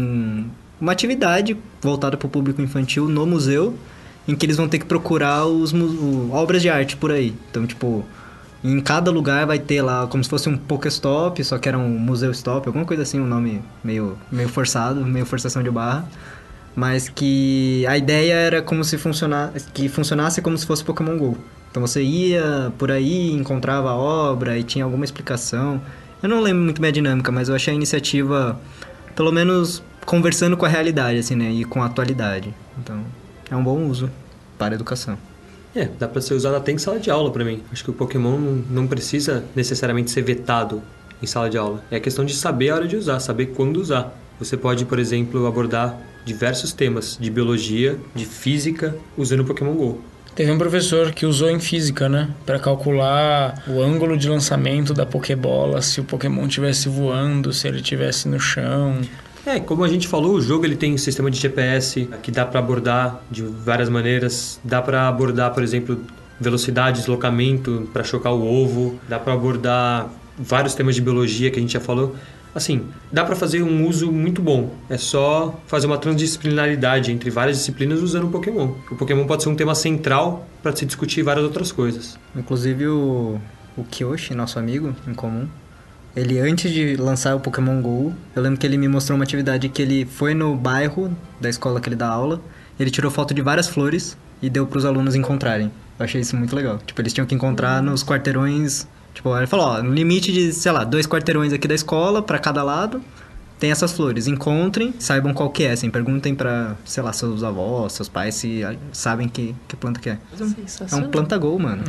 uma atividade voltada para o público infantil no museu, em que eles vão ter que procurar obras de arte por aí. Então, tipo, em cada lugar vai ter lá como se fosse um Pokéstop, só que era um Museu Stop, alguma coisa assim, um nome meio forçado, meio forçação de barra. Mas que a ideia era como se funcionasse como se fosse Pokémon GO. Então você ia por aí, encontrava a obra e tinha alguma explicação. Eu não lembro muito bem a dinâmica, mas eu achei a iniciativa, pelo menos, conversando com a realidade, assim, né? E com a atualidade. Então, é um bom uso para a educação. Dá pra ser usado até em sala de aula pra mim. Acho que o Pokémon não precisa necessariamente ser vetado em sala de aula. É questão de saber a hora de usar, saber quando usar. Você pode, por exemplo, abordar diversos temas de biologia, de física, usando o Pokémon GO. Teve um professor que usou em física, né? Pra calcular o ângulo de lançamento da Pokébola, se o Pokémon estivesse voando, se ele estivesse no chão. Como a gente falou, o jogo ele tem um sistema de GPS que dá pra abordar de várias maneiras. Dá pra abordar, por exemplo, velocidade, deslocamento pra chocar o ovo. Dá pra abordar vários temas de biologia que a gente já falou. Assim, dá pra fazer um uso muito bom. É só fazer uma transdisciplinaridade entre várias disciplinas usando o Pokémon. O Pokémon pode ser um tema central para se discutir várias outras coisas. Inclusive o Kyoshi, nosso amigo em comum, ele antes de lançar o Pokémon GO, eu lembro que ele me mostrou uma atividade que ele foi no bairro da escola que ele dá aula, ele tirou foto de várias flores e deu pros alunos encontrarem. Eu achei isso muito legal. Tipo, eles tinham que encontrar nos quarteirões... Tipo, ele falou, no limite de, 2 quarteirões aqui da escola, pra cada lado, tem essas flores. Encontrem, saibam qual que é, assim, perguntem pra, seus avós, seus pais, se sabem que planta que é. É um planta-gol, mano.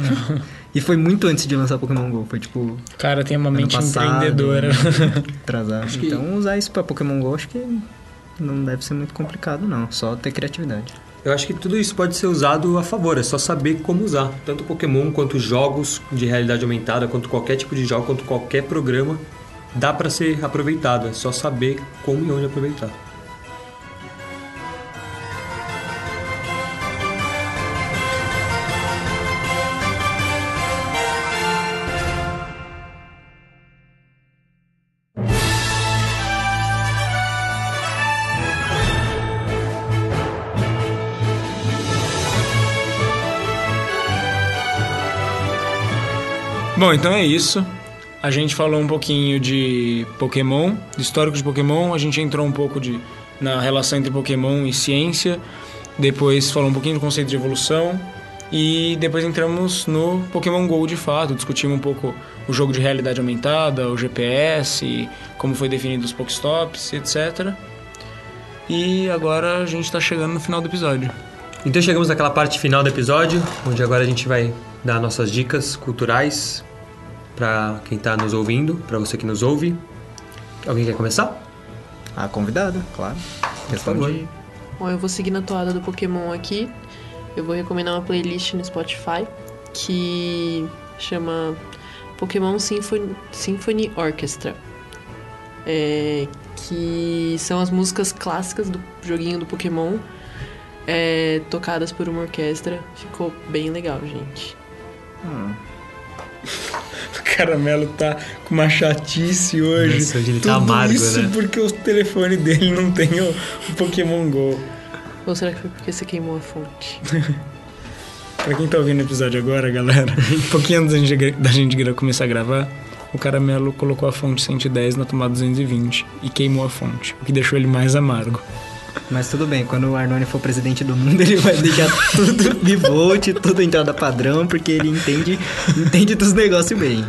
E foi muito antes de lançar Pokémon GO, foi tipo... Cara, tem uma mente passado, empreendedora. Atrasado. Então, usar isso pra Pokémon GO, acho que não deve ser muito complicado, não. Só ter criatividade. Eu acho que tudo isso pode ser usado a favor, é só saber como usar. Tanto Pokémon, quanto jogos de realidade aumentada, quanto qualquer tipo de jogo, quanto qualquer programa, dá pra ser aproveitado. É só saber como e onde aproveitar. Bom, então é isso. A gente falou um pouquinho de Pokémon, do histórico de Pokémon. A gente entrou um pouco na relação entre Pokémon e ciência. Depois falou um pouquinho do conceito de evolução. E depois entramos no Pokémon GO de fato. Discutimos um pouco o jogo de realidade aumentada, o GPS, como foi definido os Pokéstops, etc. E agora a gente está chegando no final do episódio. Então chegamos naquela parte final do episódio, onde agora a gente vai dar nossas dicas culturais pra quem tá nos ouvindo, pra você que nos ouve. Alguém quer começar? A convidada, claro. favor. Bom, eu vou seguir na toada do Pokémon aqui. Eu vou recomendar uma playlist no Spotify que chama Pokémon Symphony Orchestra. Que são as músicas clássicas do joguinho do Pokémon, tocadas por uma orquestra. Ficou bem legal, gente. O Caramelo tá com uma chatice hoje. Nossa, hoje ele Tudo tá amargo, isso né? porque o telefone dele não tem o Pokémon GO. Ou será que foi porque você queimou a fonte? Pra quem tá ouvindo o episódio agora, galera, um pouquinho antes da gente começar a gravar, o Caramelo colocou a fonte 110 na tomada 220 e queimou a fonte, o que deixou ele mais amargo. Mas tudo bem, quando o Arnone for presidente do mundo, ele vai deixar tudo bivolt, tudo entrada padrão, porque ele entende dos negócios bem.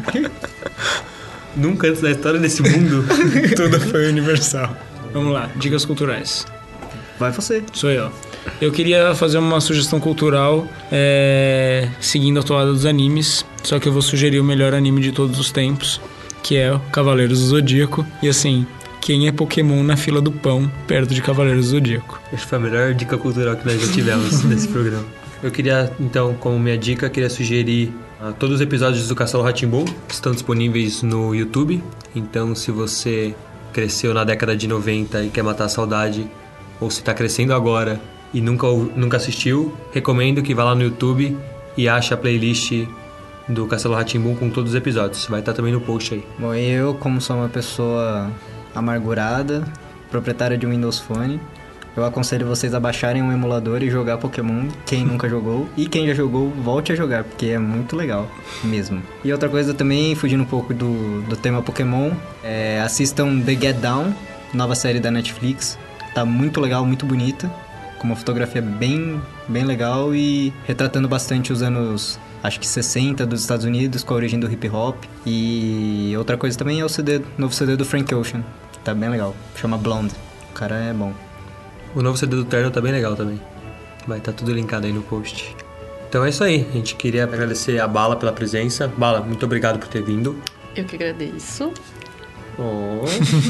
Nunca antes da história desse mundo. Tudo foi universal. Vamos lá, dicas culturais. Vai você. Sou eu. Eu queria fazer uma sugestão cultural seguindo a toada dos animes, só que eu vou sugerir o melhor anime de todos os tempos, que é o Cavaleiros do Zodíaco. E assim, quem é Pokémon na fila do pão, perto de Cavaleiros do Zodíaco? Acho que foi a melhor dica cultural que nós já tivemos nesse programa. Eu queria, então, como minha dica, queria sugerir todos os episódios do Castelo Rá-Tim-Bum, que estão disponíveis no YouTube. Então, se você cresceu na década de 90 e quer matar a saudade, ou se está crescendo agora e nunca assistiu, recomendo que vá lá no YouTube e ache a playlist do Castelo Rá-Tim-Bum com todos os episódios. Vai estar também no post aí. Bom, eu, como sou uma pessoa amargurada, proprietária de um Windows Phone, eu aconselho vocês a baixarem um emulador e jogar Pokémon, quem nunca jogou. E quem já jogou, volte a jogar, porque é muito legal mesmo. E outra coisa também, fugindo um pouco do tema Pokémon, assistam The Get Down, nova série da Netflix. Tá muito legal, muito bonita, com uma fotografia bem legal e retratando bastante os anos, acho que 60 dos Estados Unidos, com a origem do hip hop. E outra coisa também é o novo CD do Frank Ocean, tá bem legal, chama Blonde, o cara é bom. O novo CD do Terno tá bem legal também. Vai estar tudo linkado aí no post. Então é isso aí. A gente queria agradecer a Bala pela presença. Bala, muito obrigado por ter vindo. Eu que agradeço. Oh.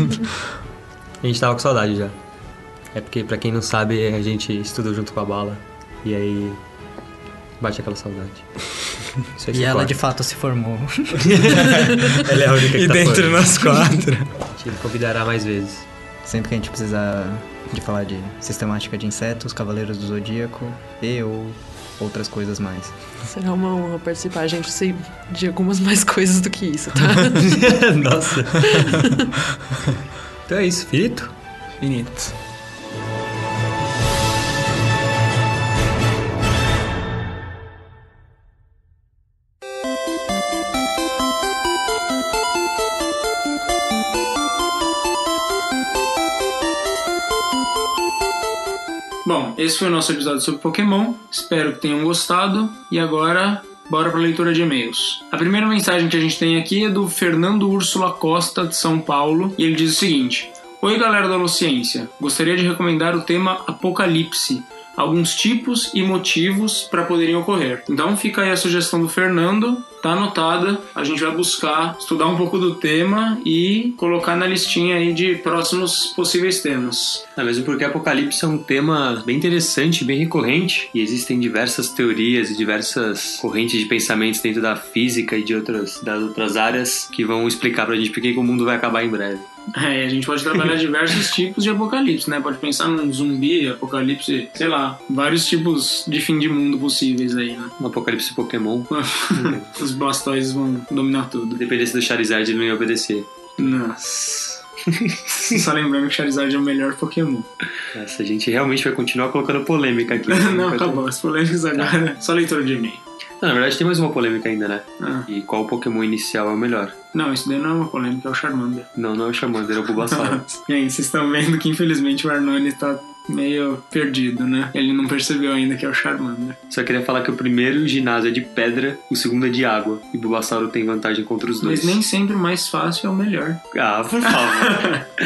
A gente tava com saudade já. É porque, pra quem não sabe, a gente estudou junto com a Bala. E aí bate aquela saudade. Isso aí E ela de fato se formou. Ela é a única que E tá dentre fora. nós quatro. A gente convidará mais vezes. Sempre que a gente precisar de falar de sistemática de insetos, Cavaleiros do Zodíaco ou outras coisas mais. Será uma honra participar. Gente, eu sei de algumas mais coisas do que isso, tá? Nossa. Então é isso, Finito. Finito. Bom, esse foi o nosso episódio sobre Pokémon. Espero que tenham gostado. E agora, bora para a leitura de e-mails. A primeira mensagem que a gente tem aqui é do Fernando Úrsula Costa, de São Paulo. E ele diz o seguinte: Oi, galera da Holociência. Gostaria de recomendar o tema Apocalipse. Alguns tipos e motivos para poderem ocorrer. Então fica aí a sugestão do Fernando, tá anotada, a gente vai buscar estudar um pouco do tema e colocar na listinha aí de próximos possíveis temas. Mesmo porque Apocalipse é um tema bem interessante, bem recorrente, e existem diversas teorias e diversas correntes de pensamentos dentro da física e das outras áreas que vão explicar pra gente por que o mundo vai acabar em breve. A gente pode trabalhar diversos tipos de apocalipse, né? Pode pensar num zumbi, apocalipse, sei lá, vários tipos de fim de mundo possíveis aí, né? Um apocalipse Pokémon. Os Blastoises vão dominar tudo. Dependesse do Charizard, ele não ia obedecer. Nossa. Só lembrando que Charizard é o melhor Pokémon. Nossa, a gente realmente vai continuar colocando polêmica aqui. Não, acabou. As polêmicas agora. Só leitura de e-mail. Não, na verdade tem mais uma polêmica ainda, né? Ah. E qual Pokémon inicial é o melhor? Não, isso daí não é uma polêmica, é o Charmander. Não é o Charmander, é o Bulbasaur. E aí, vocês estão vendo que infelizmente o Arnone tá meio perdido, né? Ele não percebeu ainda que é o Charmander. Só queria falar que o primeiro ginásio é de pedra, o segundo é de água. E o Bulbasaur tem vantagem contra os dois. Mas nem sempre o mais fácil é o melhor. Ah, por favor.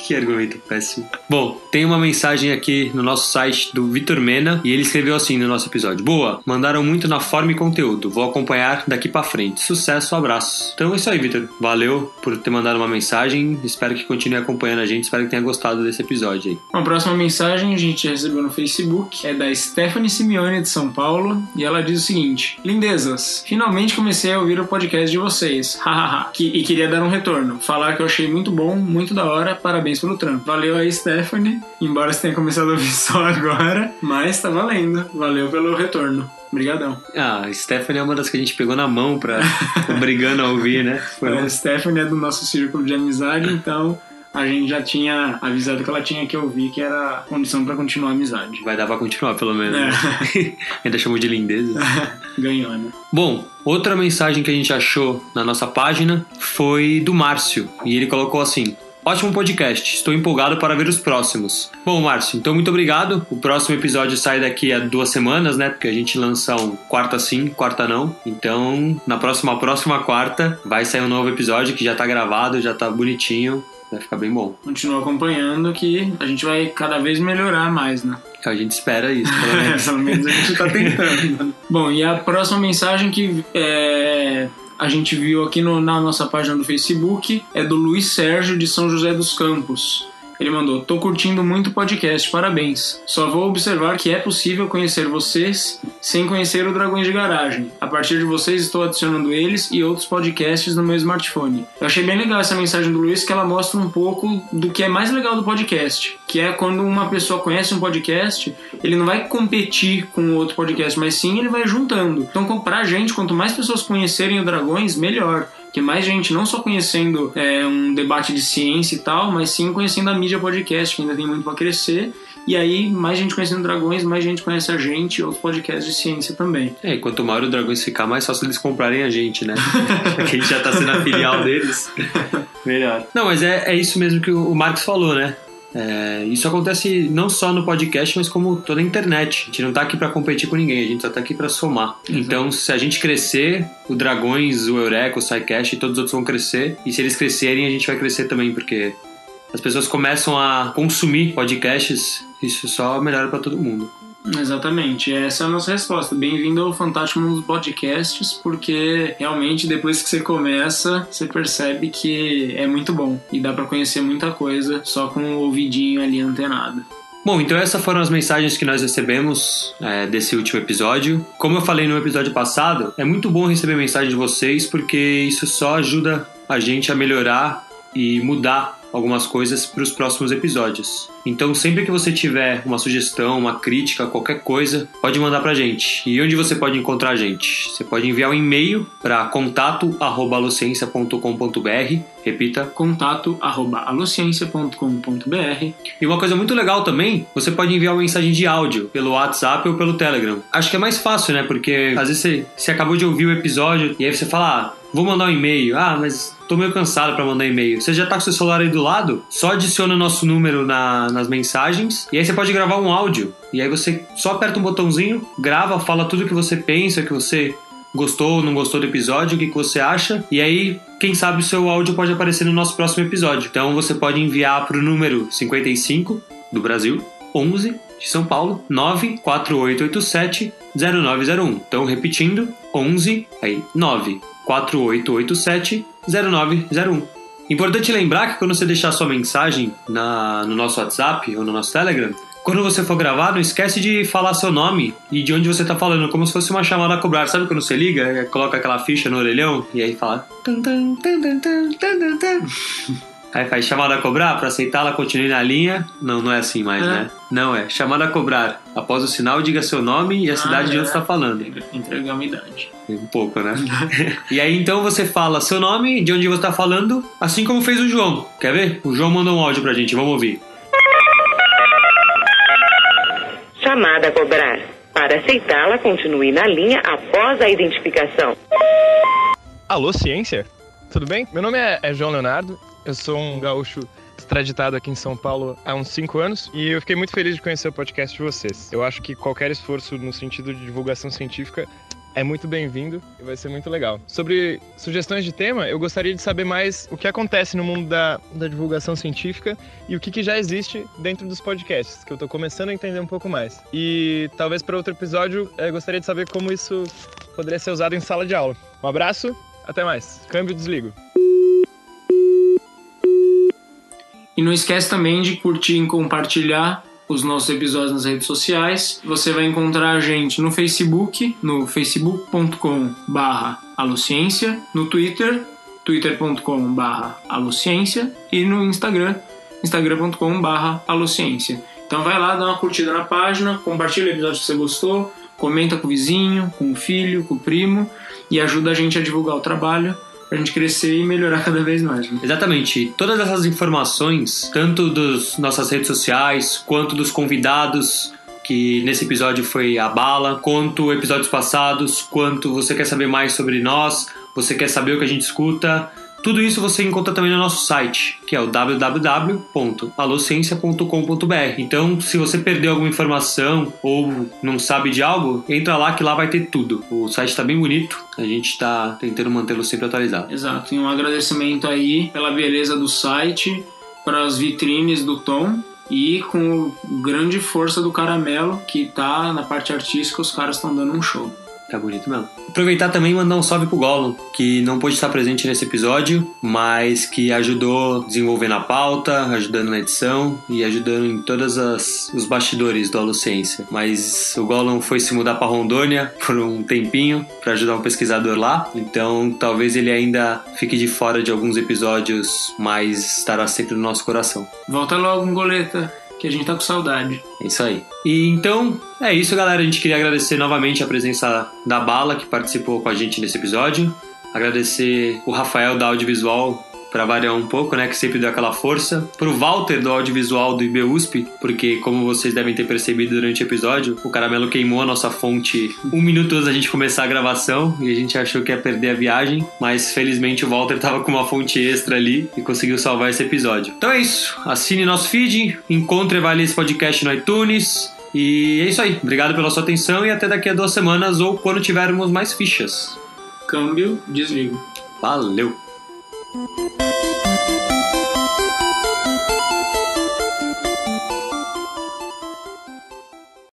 Que argumento péssimo. Bom, tem uma mensagem aqui no nosso site do Vitor Mena e ele escreveu assim no nosso episódio: boa, mandaram muito na forma e conteúdo, vou acompanhar daqui pra frente. Sucesso, abraços. Então é isso aí, Vitor. Valeu por ter mandado uma mensagem, espero que continue acompanhando a gente, espero que tenha gostado desse episódio aí. Uma próxima mensagem a gente recebeu no Facebook, é da Stephanie Simeone de São Paulo, e ela diz o seguinte: lindezas, finalmente comecei a ouvir o podcast de vocês, hahaha, e queria dar um retorno, falar que eu achei muito bom, muito da hora, parabéns pelo trampo. Valeu aí, Stephanie, embora você tenha começado a ouvir só agora, mas tá valendo, valeu pelo retorno. Obrigadão. Ah, a Stephanie é uma das que a gente pegou na mão pra obrigando a ouvir, né? A Stephanie é do nosso círculo de amizade, então a gente já tinha avisado que ela tinha que ouvir, que era condição pra continuar a amizade. Vai dar pra continuar, pelo menos. Né? Ainda chamou de lindeza. Ganhou, né? Bom, outra mensagem que a gente achou na nossa página foi do Márcio. E ele colocou assim: ótimo podcast, estou empolgado para ver os próximos. Bom, Márcio, então muito obrigado. O próximo episódio sai daqui a 2 semanas, né? Porque a gente lança um quarta sim, quarta não. Então, na próxima quarta vai sair um novo episódio que já tá gravado, já tá bonitinho. Vai ficar bem bom. Continua acompanhando que a gente vai cada vez melhorar mais, né? A gente espera isso, pelo menos. Pelo menos a gente tá tentando. Bom, e a próxima mensagem que a gente viu aqui na nossa página do Facebook é do Luiz Sérgio de São José dos Campos. Ele mandou: tô curtindo muito o podcast, parabéns. Só vou observar que é possível conhecer vocês sem conhecer o Dragões de Garagem. A partir de vocês estou adicionando eles e outros podcasts no meu smartphone. Eu achei bem legal essa mensagem do Luiz, que ela mostra um pouco do que é mais legal do podcast, que é quando uma pessoa conhece um podcast, ele não vai competir com outro podcast, mas sim ele vai juntando. Então, pra gente, quanto mais pessoas conhecerem o Dragões, melhor. Que mais gente não só conhecendo um debate de ciência e tal, mas sim conhecendo a mídia podcast, que ainda tem muito pra crescer. E aí, mais gente conhecendo Dragões, mais gente conhece a gente e outros podcasts de ciência também. E quanto maior o Dragões ficar, mais fácil eles comprarem a gente, né? Porque a gente já tá sendo a filial deles. Melhor. Não, mas é isso mesmo que o Marcos falou, né? Isso acontece não só no podcast, mas como toda a internet. A gente não tá aqui pra competir com ninguém, a gente só tá aqui pra somar. Exato. Então, se a gente crescer, o Dragões, o Eureka, o SciCast e todos os outros vão crescer. E se eles crescerem, a gente vai crescer também, porque as pessoas começam a consumir podcasts, isso só melhora pra todo mundo. Exatamente, essa é a nossa resposta. Bem-vindo ao fantástico mundo dos podcasts, porque realmente depois que você começa, você percebe que é muito bom e dá pra conhecer muita coisa só com o ouvidinho ali antenado. Bom, então essas foram as mensagens que nós recebemos desse último episódio. Como eu falei no episódio passado, é muito bom receber mensagem de vocês, porque isso só ajuda a gente a melhorar e mudar algumas coisas para os próximos episódios. Então, sempre que você tiver uma sugestão, uma crítica, qualquer coisa, pode mandar pra gente. E onde você pode encontrar a gente? Você pode enviar um e-mail para contato@alociencia.com.br. Repita: contato@alociencia.com.br. E uma coisa muito legal também, você pode enviar uma mensagem de áudio pelo WhatsApp ou pelo Telegram. Acho que é mais fácil, né? Porque às vezes você acabou de ouvir o episódio e aí você fala: vou mandar um e-mail. Mas tô meio cansado pra mandar e-mail. Você já tá com seu celular aí do lado? Só adiciona o nosso número nas mensagens e aí você pode gravar um áudio. E aí você só aperta um botãozinho, grava, fala tudo o que você pensa, que você gostou ou não gostou do episódio, o que você acha. E aí, quem sabe o seu áudio pode aparecer no nosso próximo episódio. Então você pode enviar pro número 55 do Brasil, 11 de São Paulo, 94887-0901. Então, repetindo, 11, aí 94887-0901. Importante lembrar que quando você deixar sua mensagem no nosso WhatsApp ou no nosso Telegram, quando você for gravar, não esquece de falar seu nome e de onde você tá falando, como se fosse uma chamada a cobrar. Sabe quando você liga, coloca aquela ficha no orelhão e aí fala... Aí faz chamada a cobrar, para aceitá-la, continue na linha. Não é assim mais, né? Não é. Chamada a cobrar. Após o sinal, diga seu nome e a cidade de onde você tá falando. Entregar uma idade. Um pouco, né? E aí, então, você fala seu nome, de onde você tá falando, assim como fez o João. Quer ver? O João mandou um áudio pra gente, vamos ouvir. Chamada a cobrar. Para aceitá-la, continue na linha após a identificação. Alô, ciência? Tudo bem? Meu nome é João Leonardo. Eu sou um gaúcho extraditado aqui em São Paulo há uns 5 anos e eu fiquei muito feliz de conhecer o podcast de vocês. Eu acho que qualquer esforço no sentido de divulgação científica é muito bem-vindo e vai ser muito legal. Sobre sugestões de tema, eu gostaria de saber mais o que acontece no mundo da divulgação científica e o que já existe dentro dos podcasts, que eu tô começando a entender um pouco mais. E talvez para outro episódio, eu gostaria de saber como isso poderia ser usado em sala de aula. Um abraço, até mais. Câmbio, desligo. E não esquece também de curtir e compartilhar os nossos episódios nas redes sociais. Você vai encontrar a gente no Facebook, no facebook.com/alociência, no Twitter, twitter.com/alociência e no Instagram, instagram.com/alociência. Então vai lá, dá uma curtida na página, compartilha o episódio que você gostou, comenta com o vizinho, com o filho, com o primo e ajuda a gente a divulgar o trabalho pra gente crescer e melhorar cada vez mais. Né? Exatamente. Todas essas informações, tanto das nossas redes sociais, quanto dos convidados, que nesse episódio foi a Bala, quanto episódios passados, quanto você quer saber mais sobre nós, você quer saber o que a gente escuta, tudo isso você encontra também no nosso site, que é o www.alociência.com.br. Então, se você perdeu alguma informação ou não sabe de algo, entra lá que lá vai ter tudo. O site está bem bonito, a gente está tentando mantê-lo sempre atualizado. Exato, e um agradecimento aí pela beleza do site, para as vitrines do Tom e com a grande força do Caramelo, que tá na parte artística, os caras estão dando um show. Tá bonito mesmo. Aproveitar também e mandar um salve pro Gollum, que não pôde estar presente nesse episódio, mas que ajudou desenvolvendo a pauta, ajudando na edição e ajudando em todos os bastidores do Alociência. Mas o Gollum foi se mudar pra Rondônia por um tempinho para ajudar um pesquisador lá, então talvez ele ainda fique de fora de alguns episódios, mas estará sempre no nosso coração. Volta logo, Goleta, que a gente tá com saudade. É isso aí. E então, é isso, galera. A gente queria agradecer novamente a presença da Bala, que participou com a gente nesse episódio. Agradecer o Rafael da Audiovisual, para variar um pouco, né, que sempre deu aquela força. Pro Walter do Audiovisual do IBUSP, porque como vocês devem ter percebido durante o episódio, o Caramelo queimou a nossa fonte 1 minuto antes da gente começar a gravação e a gente achou que ia perder a viagem, mas felizmente o Walter tava com uma fonte extra ali e conseguiu salvar esse episódio. Então é isso, assine nosso feed, encontre e avalie esse podcast no iTunes e é isso aí. Obrigado pela sua atenção e até daqui a 2 semanas ou quando tivermos mais fichas. Câmbio, desligo. Valeu!